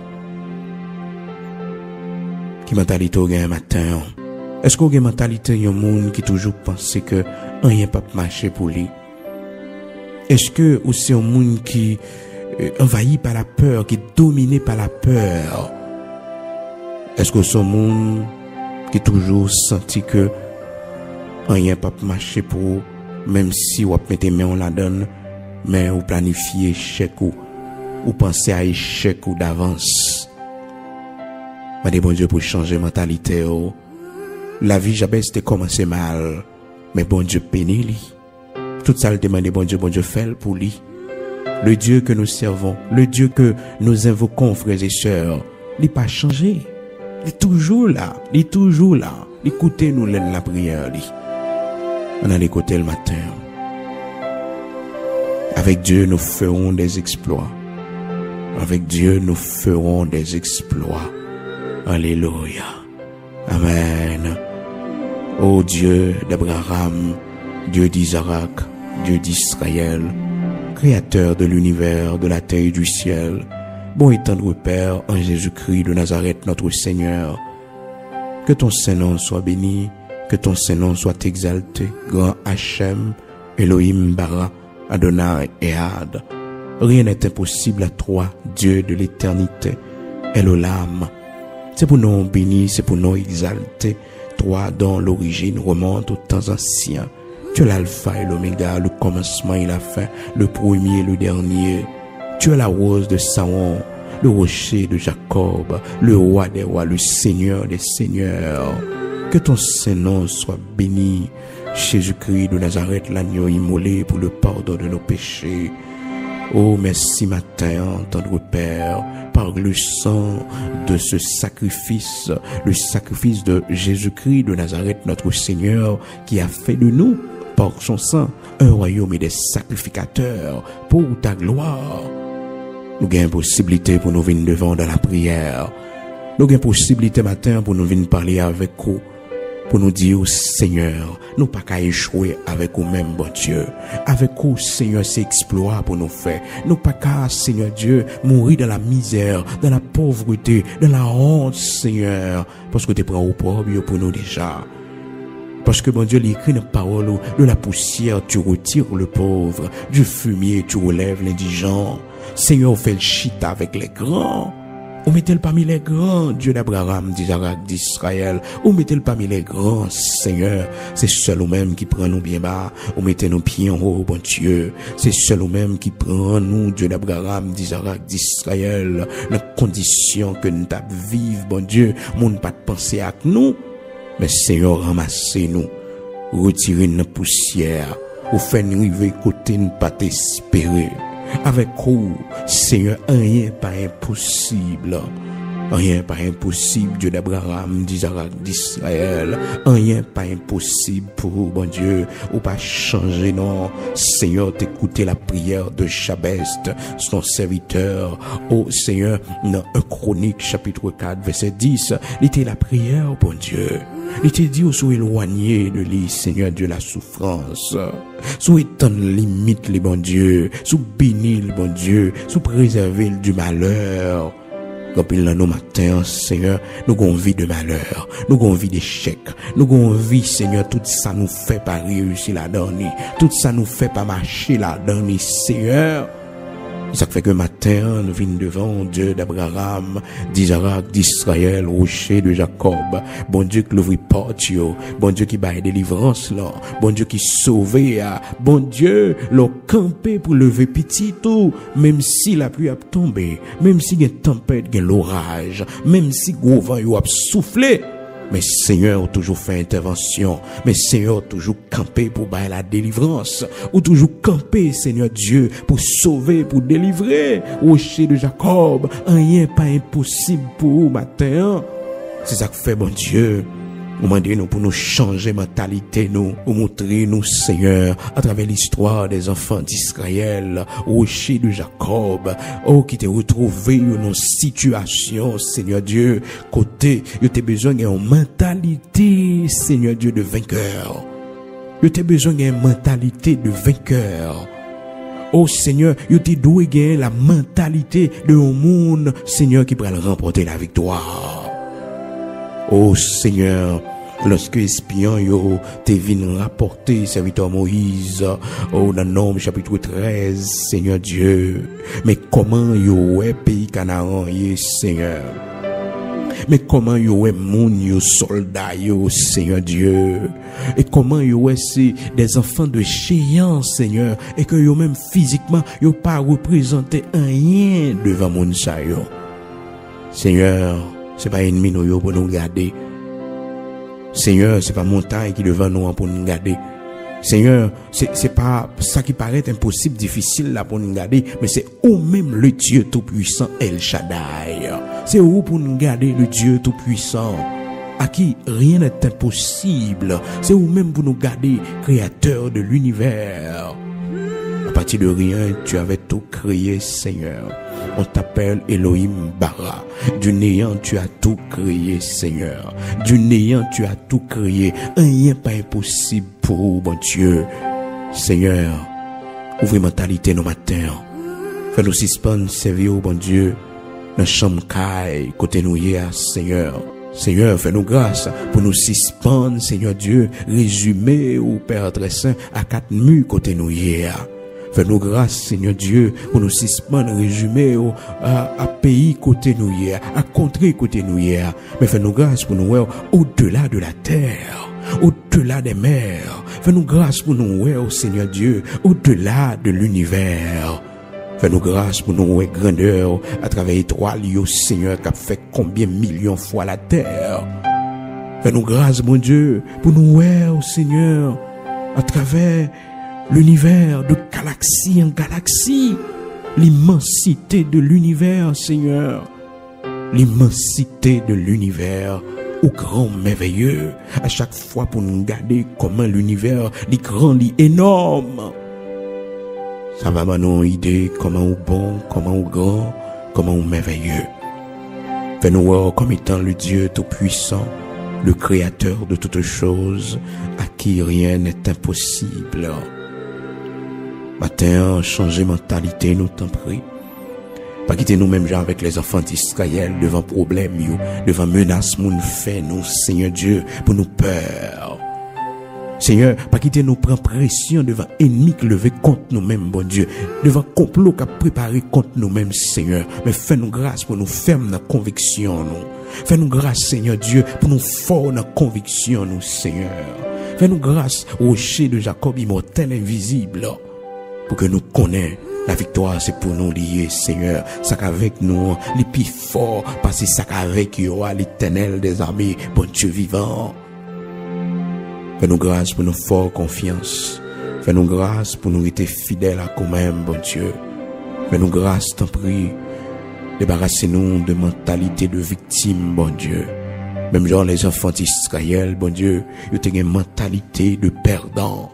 Qui mentalité au gain matin? Est-ce qu'on a une mentalité d'un monde qui toujours pense que rien pas marcher pour lui? Est-ce que aussi un monde qui euh, envahi par la peur, qui est dominé par la peur? Est-ce que c'est un monde qui toujours senti que rien pas marcher pour, même si vous mettez main on la donne, mais vous planifiez échec ou ou pensez à échec ou d'avance? Mais bon Dieu pour changer mentalité. Oh. La vie jamais c'était commencé mal, mais bon Dieu bénit lui. Tout ça le demande bon Dieu, bon Dieu fait pour lui. Le Dieu que nous servons, le Dieu que nous invoquons, frères et sœurs, il n'a pas changé. Il est toujours là, il est toujours là. Écoutez-nous la prière. Lui. On a l'écouter le matin. Avec Dieu, nous ferons des exploits. Avec Dieu, nous ferons des exploits. Alléluia. Amen. Ô Dieu d'Abraham, Dieu d'Isaac, Dieu d'Israël, Créateur de l'univers, de la terre et du ciel, bon et tendre Père en Jésus-Christ de Nazareth, notre Seigneur, que ton Saint-Nom soit béni, que ton Saint-Nom soit exalté, grand Hachem, Elohim Bara, Adonai et Ad. Rien n'est impossible à toi, Dieu de l'éternité, Elolam. C'est pour nous bénir, c'est pour nous exalter, toi dont l'origine remonte aux temps anciens. Tu es l'alpha et l'oméga, le commencement et la fin, le premier et le dernier. Tu es la rose de Saon, le rocher de Jacob, le roi des rois, le seigneur des seigneurs. Que ton Saint-Nom soit béni. Jésus-Christ de Nazareth, l'agneau immolé pour le pardon de nos péchés. Oh, merci matin, tendre Père, par le sang de ce sacrifice, le sacrifice de Jésus-Christ de Nazareth, notre Seigneur, qui a fait de nous, par son sang, un royaume et des sacrificateurs pour ta gloire. Nous avons une possibilité pour nous venir devant dans la prière. Nous avons une possibilité matin pour nous venir parler avec vous. Pour nous dire, Seigneur, nous pas qu'à échouer avec vous-même, bon Dieu. Avec vous, Seigneur, c'est exploit pour nous faire. Nous pas qu'à, Seigneur Dieu, mourir dans la misère, dans la pauvreté, dans la honte, Seigneur. Parce que tu prends au propre pour nous déjà. Parce que, bon Dieu, l'écrit dans la parole, de la poussière, tu retires le pauvre. Du fumier, tu relèves l'indigent. Seigneur, fais le chita avec les grands. Ou mettez-le parmi les grands, Dieu d'Abraham, d'Isaac, d'Israël. Ou mettez-le parmi les grands, Seigneur. C'est seul ou même qui prend nous bien bas. Ou mettez nos pieds en haut, bon Dieu. C'est seul ou même qui prend nous, Dieu d'Abraham, d'Isaac, d'Israël. Dans condition que nous t'as vivre, bon Dieu. Monde pas de penser à nous. Mais Seigneur, ramassez-nous. Retirez notre poussière. Ou faites-nous arriver côté nous pas t'espérer. Avec vous, Seigneur, rien pas impossible. Rien pas impossible, Dieu d'Abraham, d'Isaac, d'Israël. Rien pas impossible pour vous, bon Dieu. Ou pas changer, non. Seigneur, t'écouter la prière de Chabest, son serviteur. Oh Seigneur, dans un Chronique, chapitre quatre, verset dix, il était la prière, bon Dieu. Il te dit, sous éloigné de lui, Seigneur Dieu, la souffrance. Sous étendre limite, les bon Dieu. Sous bénir, le bon Dieu. Sous préserver du malheur. Quand il a nos matins, Seigneur, nous avons vie de malheur. Nous avons vie d'échec. Nous avons vie, Seigneur, tout ça nous fait pas réussir la dernière. Tout ça nous fait pas marcher la dernière, Seigneur. Ça fait que matin, nous venons devant Dieu d'Abraham, d'Isaac, d'Israël, rocher de Jacob. Bon Dieu qui l'ouvre porte, bon Dieu qui baille délivrance là, bon Dieu qui sauve, bon Dieu, l'ont campé pour lever petit tout, même si la pluie a tombé, même si il y a une tempête, il y a l'orage, même si gros vent a soufflé. Mais Seigneur, toujours fait intervention. Mais Seigneur, toujours campé pour bailler la délivrance. Ou toujours campé, Seigneur Dieu, pour sauver, pour délivrer. Rocher de Jacob, rien pas impossible pour vous, matin. C'est ça que fait, bon Dieu. Vous demandez nous pour nous changer mentalité, nous, ou montrer nous, Seigneur, à travers l'histoire des enfants d'Israël, rocher de Jacob, oh, qui t'est retrouvé dans nos situations, Seigneur Dieu, côté, il t'es besoin d'une mentalité, Seigneur Dieu, de vainqueur. Il t'es besoin d'une mentalité de vainqueur. Oh Seigneur, il t'es doué gagner la mentalité de un monde, Seigneur, qui pourra remporter la victoire. Oh Seigneur, lorsque espion yo te vin rapporter serviteur Moïse, oh dans Nombre chapitre treize, Seigneur Dieu, mais comment yo est pays Canaan, Seigneur? Mais comment yo est moun yo soldats yo, Seigneur Dieu? Et comment yo est c'est des enfants de géants, Seigneur, et que yo même physiquement yo pas représenté rien devant moun sa yo. Seigneur, c'est pas ennemi nous pour nous garder. Seigneur, c'est pas montagne qui devant nous pour nous garder. Seigneur, c'est c'est pas ça qui paraît impossible, difficile là pour nous garder, mais c'est ou même le Dieu tout-puissant El Shaddai. C'est où pour nous garder le Dieu tout-puissant, à qui rien n'est impossible. C'est où même pour nous garder créateur de l'univers. À partir de rien, tu avais tout créé, Seigneur. On t'appelle Elohim Bara. Du néant, tu as tout créé, Seigneur. Du néant, tu as tout créé. Rien pas impossible pour vous, bon Dieu. Seigneur, ouvrez mentalité nos matins. Fais-nous suspendre, servir, bon Dieu. Dans chambre caille, côté nous hier, Seigneur. Seigneur, fais-nous grâce pour nous suspendre, Seigneur Dieu. Résumer au Père très saint à quatre murs côté nous hier. Fais-nous grâce, Seigneur Dieu, pour nous suspendre, résumer au, à, à pays côté nous hier, à contrée côté nous hier. Mais fais-nous grâce pour nous voir au-delà de la terre, au-delà des mers. Fais-nous grâce pour nous voir, Seigneur Dieu, au-delà de l'univers. Fais-nous grâce pour nous voir grandeur à travers l'étoile, Seigneur, qui a fait combien millions de fois la terre. Fais-nous grâce, mon Dieu, pour nous voir, Seigneur, à travers l'univers de galaxie en galaxie, l'immensité de l'univers, Seigneur, l'immensité de l'univers, au grand merveilleux, à chaque fois pour nous garder comment l'univers, les grand, les énorme. Ça va maintenant idée comment au bon, comment au grand, comment au merveilleux. Fais-nous voir comme étant le Dieu tout-puissant, le créateur de toutes choses, à qui rien n'est impossible. Matin, changer mentalité, nous t'en prie. Pas quitter nous-mêmes gens avec les enfants d'Israël devant problème, yo, devant menace, moun fait nous, Seigneur Dieu, pour nous peur. Seigneur, pas quitter nous prendre pression devant ennemi qui levé contre nous-mêmes, bon Dieu, devant complot qui a préparé contre nous-mêmes, Seigneur. Mais fais-nous grâce pour nous fermer dans la conviction, nous. Fais-nous grâce, Seigneur Dieu, pour nous fort dans la conviction, nous, Seigneur. Fais-nous grâce, rocher de Jacob immortel invisible, pour que nous connaissions. La victoire, c'est pour nous lier, Seigneur. Ça qu'avec nous, les plus forts, parce que ça qu'avec yo, l'éternel des armées, bon Dieu vivant. Fais-nous grâce pour nous fort confiance. Fais-nous grâce pour nous être fidèles à nous-mêmes, bon Dieu. Fais-nous grâce, t'en prie. Débarrassez-nous de mentalité de victime, bon Dieu. Même genre les enfants d'Israël, bon Dieu, ils ont une mentalité de perdant.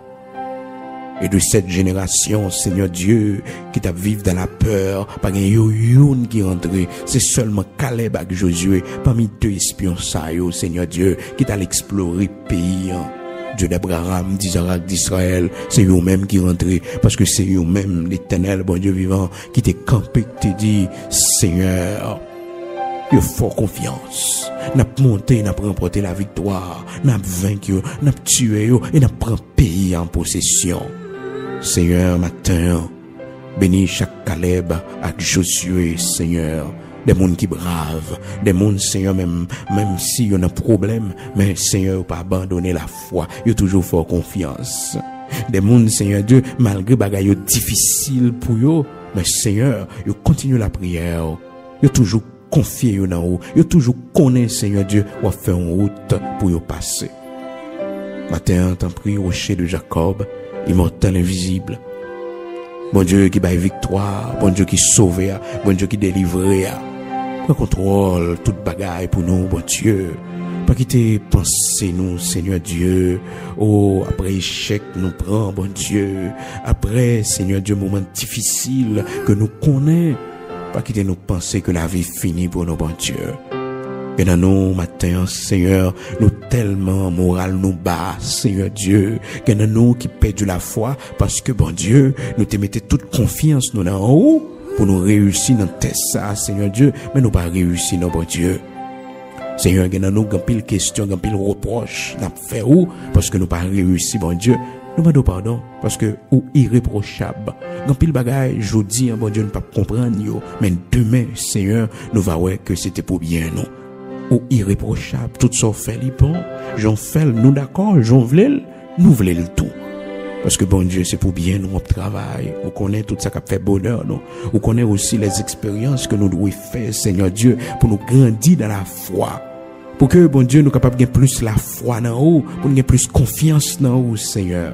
Et de cette génération, Seigneur Dieu, qui t'a vécu dans la peur, pas un yoyoun qui est rentré, c'est seulement Caleb avec Josué, parmi deux espions ça, yo, Seigneur Dieu, qui t'a exploré le pays, hein. Dieu d'Abraham, d'Isaac, d'Israël, c'est eux-mêmes qui rentré, parce que c'est eux-mêmes, l'éternel, bon Dieu vivant, qui t'est campé, qui t'a dit, Seigneur, yo fort confiance, n'a monté, n'a remporté la victoire, n'a vaincu, n'a tué, et n'a pris pays en possession. Seigneur, matin, bénis chaque Caleb avec Josué, Seigneur. Des mondes qui bravent, des mondes, Seigneur, même, même si y a un problème, mais Seigneur, pas abandonner la foi, y a toujours fort confiance. Des mondes, Seigneur Dieu, malgré bagaille difficile pour eux, mais Seigneur, y continue la prière, y toujours confié yo dans haut, y toujours connaît, Seigneur Dieu, ou faire une route pour y passer. Matin, t'en prie, rocher de Jacob, immortel invisible. Bon Dieu qui baille victoire, bon Dieu qui sauve, bon Dieu qui délivre. Prends contrôle toute bagaille pour nous, bon Dieu. Pas quitter penser nous, Seigneur Dieu. Oh, après échec nous prend, bon Dieu. Après, Seigneur Dieu, moment difficile que nous connaissons. Pas quitter nous penser que la vie finit pour nous, bon Dieu. Et dans nos matins, Seigneur, nous tellement moral nous bas, Seigneur Dieu, que dans nous qui perdent la foi, parce que, bon Dieu, nous te mettons toute confiance, nous, en haut, pour nous réussir dans tes ça, Seigneur Dieu, mais nous pas réussir, non, bon Dieu. Seigneur, il y a nous, il y a pile question, il y a pile reproche, nous fait où, parce que nous pas réussi, bon Dieu. Nous demandons pardon, parce que, ou irréprochable. Dans pile bagaille, je dis, bon Dieu, nous pas comprendre, mais demain, Seigneur, nous va voir que c'était pour bien, nous. Ou irréprochable, tout ça fait les bon, j'en fais, nous d'accord, j'en voulais, nous voulons le tout. Parce que bon Dieu, c'est pour bien nous notre travail. Vous connaissez tout ça qui fait bonheur, nous. Vous connaissez aussi les expériences que nous devons faire, Seigneur Dieu, pour nous grandir dans la foi. Pour que, bon Dieu, nous capables de gagner plus la foi dans haut, pour nous gagner plus confiance dans haut, Seigneur.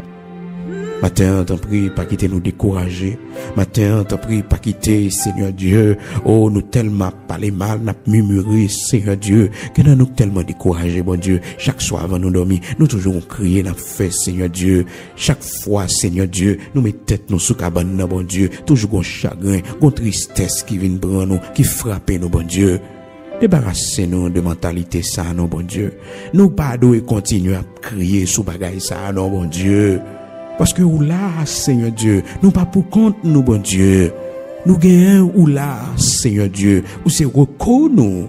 Matin, t'en prie, pas quitter nous décourager. Matin, t'en prie, pas quitter, Seigneur Dieu. Oh, nous tellement parlé mal, n'a murmuré, Seigneur Dieu, que nous nous tellement découragé, bon Dieu. Chaque soir avant nous dormir, nous toujours crier, n'a fait, Seigneur Dieu. Chaque fois, Seigneur Dieu, nous mettons tête nous sous cabane, bon Dieu. Toujours un chagrin, une tristesse qui vient prendre nous, qui frappe nous, bon Dieu. Débarrassez-nous de mentalité ça, non, bon Dieu. Nous pardonnons et continuons à crier sous bagaille ça, non, bon Dieu. Parce que ou là, Seigneur Dieu, nous pas pour compte nous, bon Dieu. Nous gagnons ou là, Seigneur Dieu, ou c'est recours nous.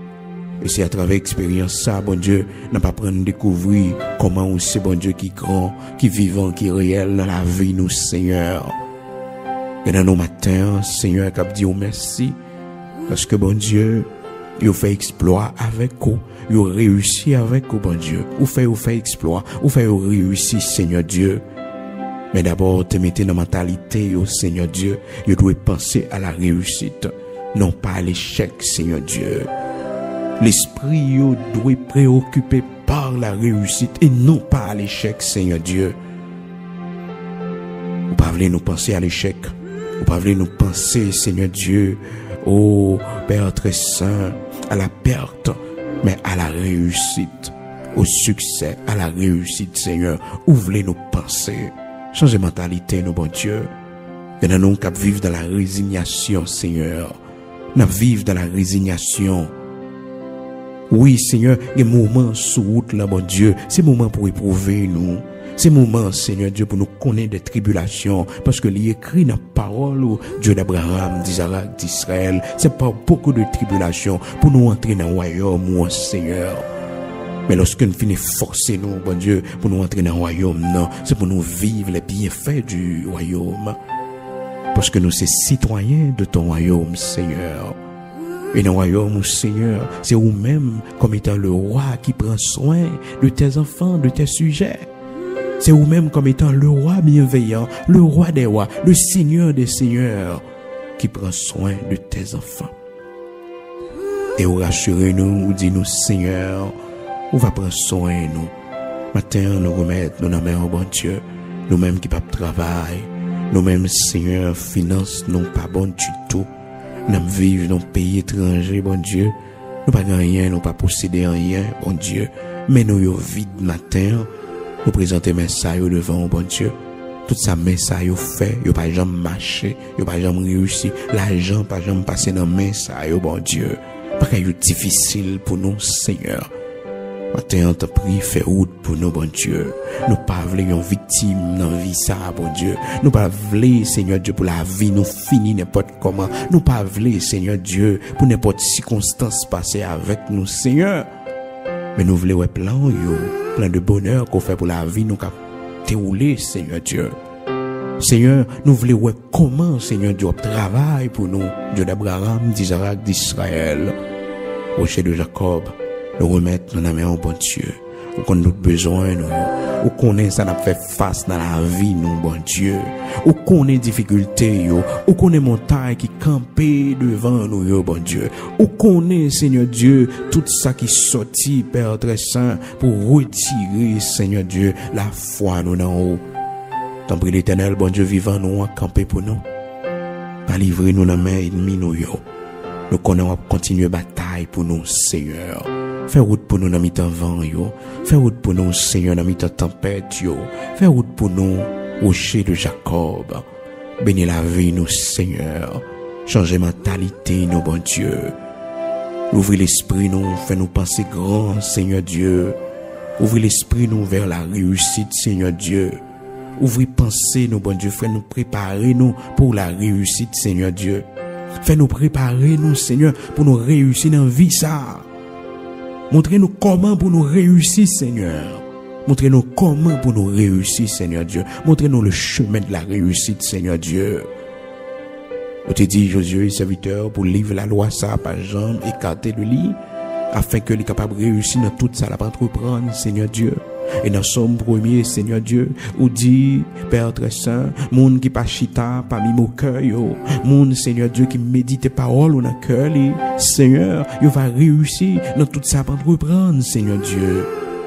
Et c'est à travers l'expérience ça, bon Dieu, n'a pas prendre découvrir comment ou c'est bon Dieu qui grand, qui vivant, qui réel dans la vie nous, Seigneur. Et dans nos matins, Seigneur, cap dit merci. Parce que bon Dieu, il fait exploit avec vous. Il réussi avec vous, bon Dieu. Ou fait, ou fait exploit, ou fait réussir, Seigneur Dieu. Mais d'abord, te mettez dans la mentalité, au Seigneur Dieu, vous devez penser à la réussite, non pas à l'échec, Seigneur Dieu. L'esprit, vous doit préoccuper prépare la réussite et non pas à l'échec, Seigneur Dieu. Ou pas voulez nous penser à l'échec. Ou pas voulez nous penser, Seigneur Dieu, ô Père très saint, à la perte, mais à la réussite, au succès, à la réussite, Seigneur. Où voulez nous penser? Changer mentalité, nous, bon Dieu. Et nous qui vivons dans la résignation, Seigneur. Nous vivons dans la résignation. Oui, Seigneur, il y a des moments sous route, là, bon Dieu. C'est moment pour éprouver nous. C'est moment, Seigneur Dieu, pour nous connaître des tribulations. Parce que il écrit dans la parole, Dieu d'Abraham, d'Isaac, d'Israël. C'est pas beaucoup de tribulations pour nous entrer dans le royaume, moi, Seigneur. Mais lorsque nous finissons forcer nous, bon Dieu, pour nous entrer dans le royaume, non, c'est pour nous vivre les bienfaits du royaume. Parce que nous sommes citoyens de ton royaume, Seigneur. Et dans le royaume, Seigneur, c'est vous-même comme étant le roi qui prend soin de tes enfants, de tes sujets. C'est vous-même comme étant le roi bienveillant, le roi des rois, le Seigneur des seigneurs, qui prend soin de tes enfants. Et vous rassurez-nous, vous dites-nous, Seigneur, on va prendre soin de nous. Matin, nous remettre nos mains au bon Dieu, nous-mêmes qui pas de travail, nous-mêmes, Seigneur, finances, non pas bon du tout. Nous vivons dans un pays étranger, bon Dieu. Nous pas rien, nous pas posséder rien, bon Dieu. Mais nous y vide matin. Nous présenter mes sailles devant, bon Dieu. Tout ça, mes sailles fait, yo pas jamais marché, yo pas jamais réussi. L'argent pas jamais passé dans mes sailles, bon Dieu. Pas qu'il difficile pour nous, Seigneur. Matin, on te prie, fais route pour nous, bon Dieu. Nous pas voulons victime dans la vie, ça, bon Dieu. Nous pas voulons, Seigneur Dieu, pour la vie, nous finir n'importe comment. Nous pas voulons, Seigneur Dieu, pour n'importe circonstance passer avec nous, Seigneur. Mais nous voulons, ouais, plan, yo, plein de bonheur qu'on fait pour la vie, nous cap dérouler, Seigneur Dieu. Seigneur, nous voulons, ouais, comment, Seigneur Dieu, travaille pour nous, Dieu d'Abraham, d'Isaac, d'Israël, rocher de Jacob. Nous remettre dans la main au bon Dieu. Ou qu'on a notre besoin, nous. Ou qu'on ait ça n'a fait face dans la vie, nous, bon Dieu. Ou qu'on ait difficulté, yo. Ou qu'on ait montagne qui campait devant nous, yo, bon Dieu. Ou qu'on ait, Seigneur Dieu, tout ça qui sortit, Père très saint, pour retirer, Seigneur Dieu, la foi, nous, dans haut. Tant pis l'éternel, bon Dieu vivant, nous, à camper pour nous. Pas livrer nous dans la main ennemie, nous, yo. Nous connaissons continuer bataille pour nous, Seigneur. Fais route pour nous dans mi-temps vent, yo. Fais route pour nous, Seigneur, dans mi-temps tempête, yo. Fais route pour nous, rocher de Jacob. Bénis la vie, nous, Seigneur. Changer mentalité, nous, bon Dieu. Ouvrir l'esprit, nous, fais nous penser grand, Seigneur Dieu. Ouvrir l'esprit, nous, vers la réussite, Seigneur Dieu. Ouvrir pensée, nous, bon Dieu. Fais nous préparer, nous, pour la réussite, Seigneur Dieu. Fais nous préparer, nous, Seigneur, pour nous réussir dans la vie, ça. Montrez-nous comment pour nous réussir, Seigneur. Montrez-nous comment pour nous réussir, Seigneur Dieu. Montrez-nous le chemin de la réussite, Seigneur Dieu. On te dit, Josué, serviteur, pour livrer la loi, ça, par jambe, écarter le lit, afin que les capables de réussir dans tout ça, la entreprendre, Seigneur Dieu. Et dans Somme premier, Seigneur Dieu, ou dit, Père très saint, monde qui pas chita, pas mis mon cœur, yo. Monde, Seigneur Dieu, qui médite parole ou dans cœur, li. Seigneur, yo va réussir dans tout ça, pour reprendre, Seigneur Dieu.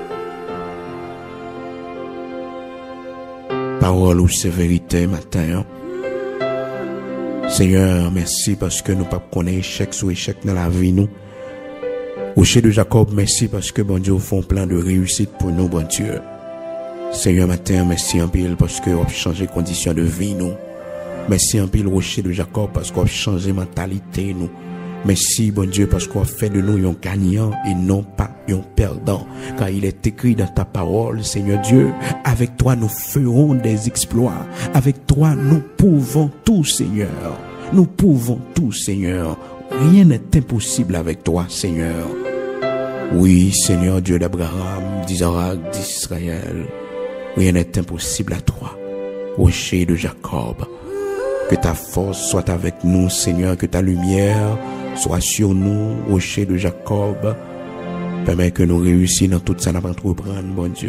Parole ou c'est vérité, matin. Seigneur, merci parce que nous pas connaître échec sur échec dans la vie, nous. Rocher de Jacob, merci parce que bon Dieu font plein de réussite pour nous, bon Dieu. Seigneur, matin, merci en pile parce que vous avez changé conditions de vie, nous. Merci en pile, Rocher de Jacob, parce que vous avez changé mentalité, nous. Merci, bon Dieu, parce qu'on fait de nous un gagnant et non pas un perdant. Car il est écrit dans ta parole, Seigneur Dieu, avec toi nous ferons des exploits. Avec toi nous pouvons tout, Seigneur. Nous pouvons tout, Seigneur. Rien n'est impossible avec toi, Seigneur. Oui, Seigneur Dieu d'Abraham, d'Isaac, d'Israël. Rien n'est impossible à toi, rocher de Jacob. Que ta force soit avec nous, Seigneur, que ta lumière soit sur nous, rocher de Jacob. Permets que nous réussissions dans tout ça, nous entreprendre, bon Dieu.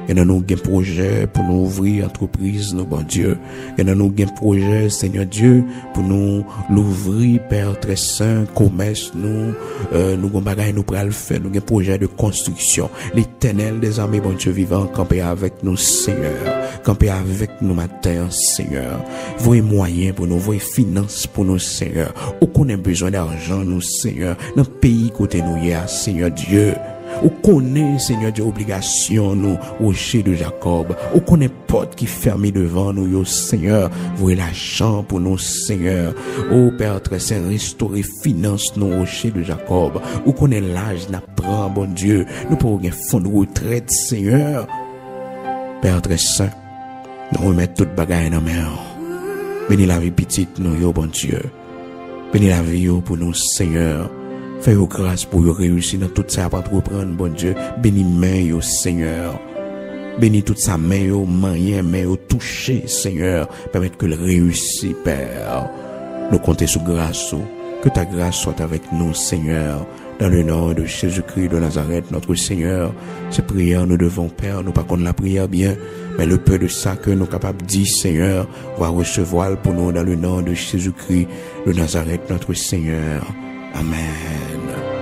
Et dans nous, un projet pour nous ouvrir entreprise, nous, bon Dieu. Et dans nous, un projet, Seigneur Dieu, pour nous l'ouvrir, Père très saint, commerce, nous, euh, nous, avons bagaille, nous, pour le faire. Nous, un projet de construction. L'Éternel des armées, bon Dieu vivant, camper avec nous, Seigneur. Camper avec nous, matin, Seigneur. Voyez moyens pour nous, voyez finances pour nous, Seigneur. Où qu'on ait besoin d'argent, nous, Seigneur. Dans le pays côté nous, y a, Seigneur Dieu. Ou connaît, Seigneur Dieu, obligation, nous, rocher de Jacob. Ou connaît porte qui ferme devant nous, yo, Seigneur. Voyez l'argent pour nous, Seigneur. Ô Père très saint, restaurer finance, nous, rocher de Jacob. Ou connaît l'âge, n'apprend, bon Dieu. Nous pourrons un fonds de retraite, Seigneur. Père très saint, nous remettons toute bagaille dans la main. Bénis la vie petite, nous, yo, bon Dieu. Bénis la vie, yo, pour nous, Seigneur. Fais-nous grâce pour réussir dans tout ça, pour reprendre, bon Dieu. Bénis main, yo, Seigneur. Bénis toute sa main, yo, moyen, main, yo, touché, Seigneur. Permettre que le réussisse, Père. Nous comptons sur grâce, que ta grâce soit avec nous, Seigneur. Dans le nom de Jésus-Christ de Nazareth, notre Seigneur. Ces prières, nous devons, Père, nous pas contre la prière bien, mais le peu de ça que nous sommes capables de dire, Seigneur, va recevoir pour nous dans le nom de Jésus-Christ de Nazareth, notre Seigneur. Amen.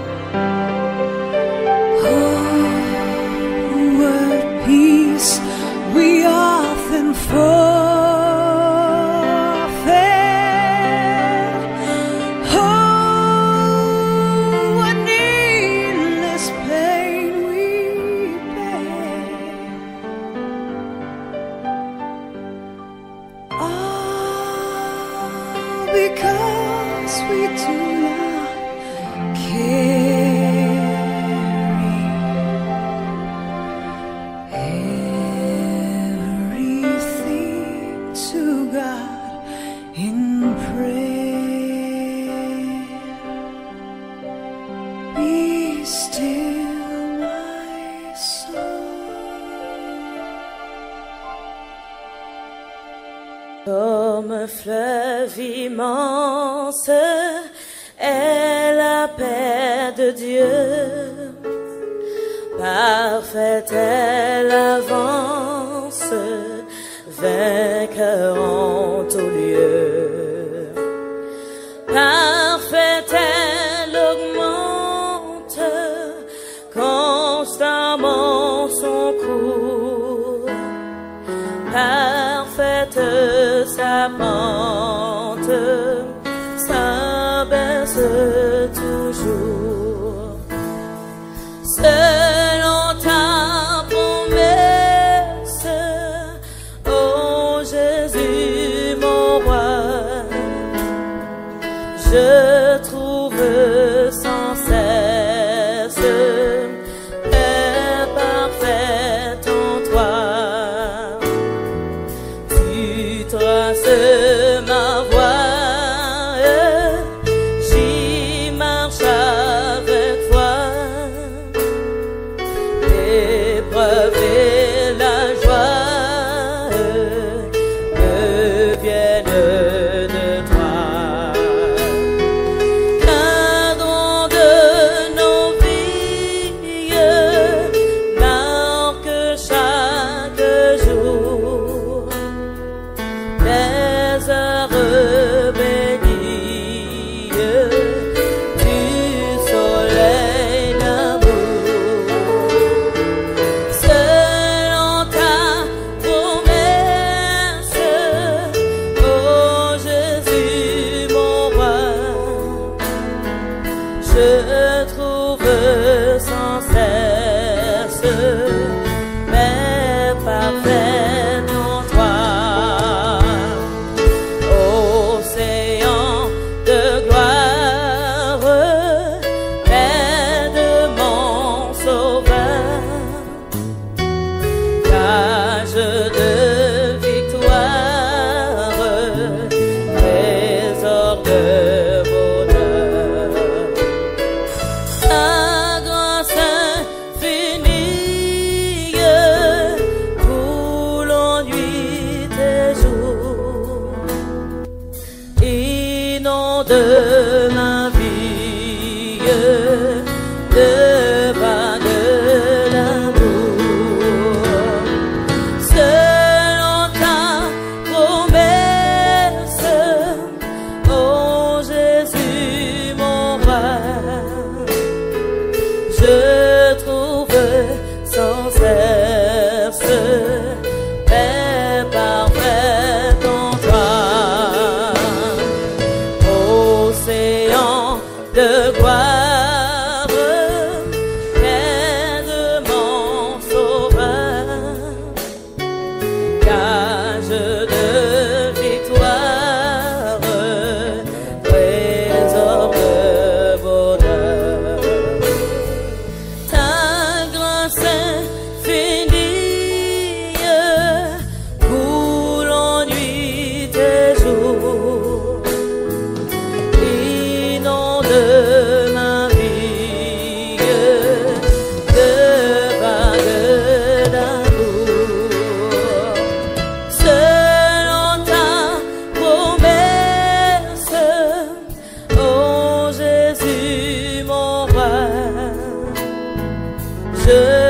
Oh, what peace we often forfeit. Oh, what needless pain we bear. All because we do not everything to God in prayer. Be still, my soul. Comme fleuve immense est la paix de Dieu, parfaite est l'avance, vainqueur en tout lieu. Parfaite elle augmente constamment son cours, parfaite sa pente, s'abaisse toujours. Selon ta promesse, ô Jésus mon roi, je trouve sans cesse paix parfaite en toi. Tu traces ma voie, j'y marche avec foi. L'épreuve et la joie me viennent de toi. Cadran de nos vies marque chaque jour les heures bénies du soleil d'amour. Selon ta promesse, ô Jésus mon roi, je trouve sans cesse paix parfaite en toi. Océan de gloire, paix de mon sauveur, gage de victoire, trésor de bonheur. Ta grâce infinie coule en nuit et jour, inonde ma vie de vagues d'amour. je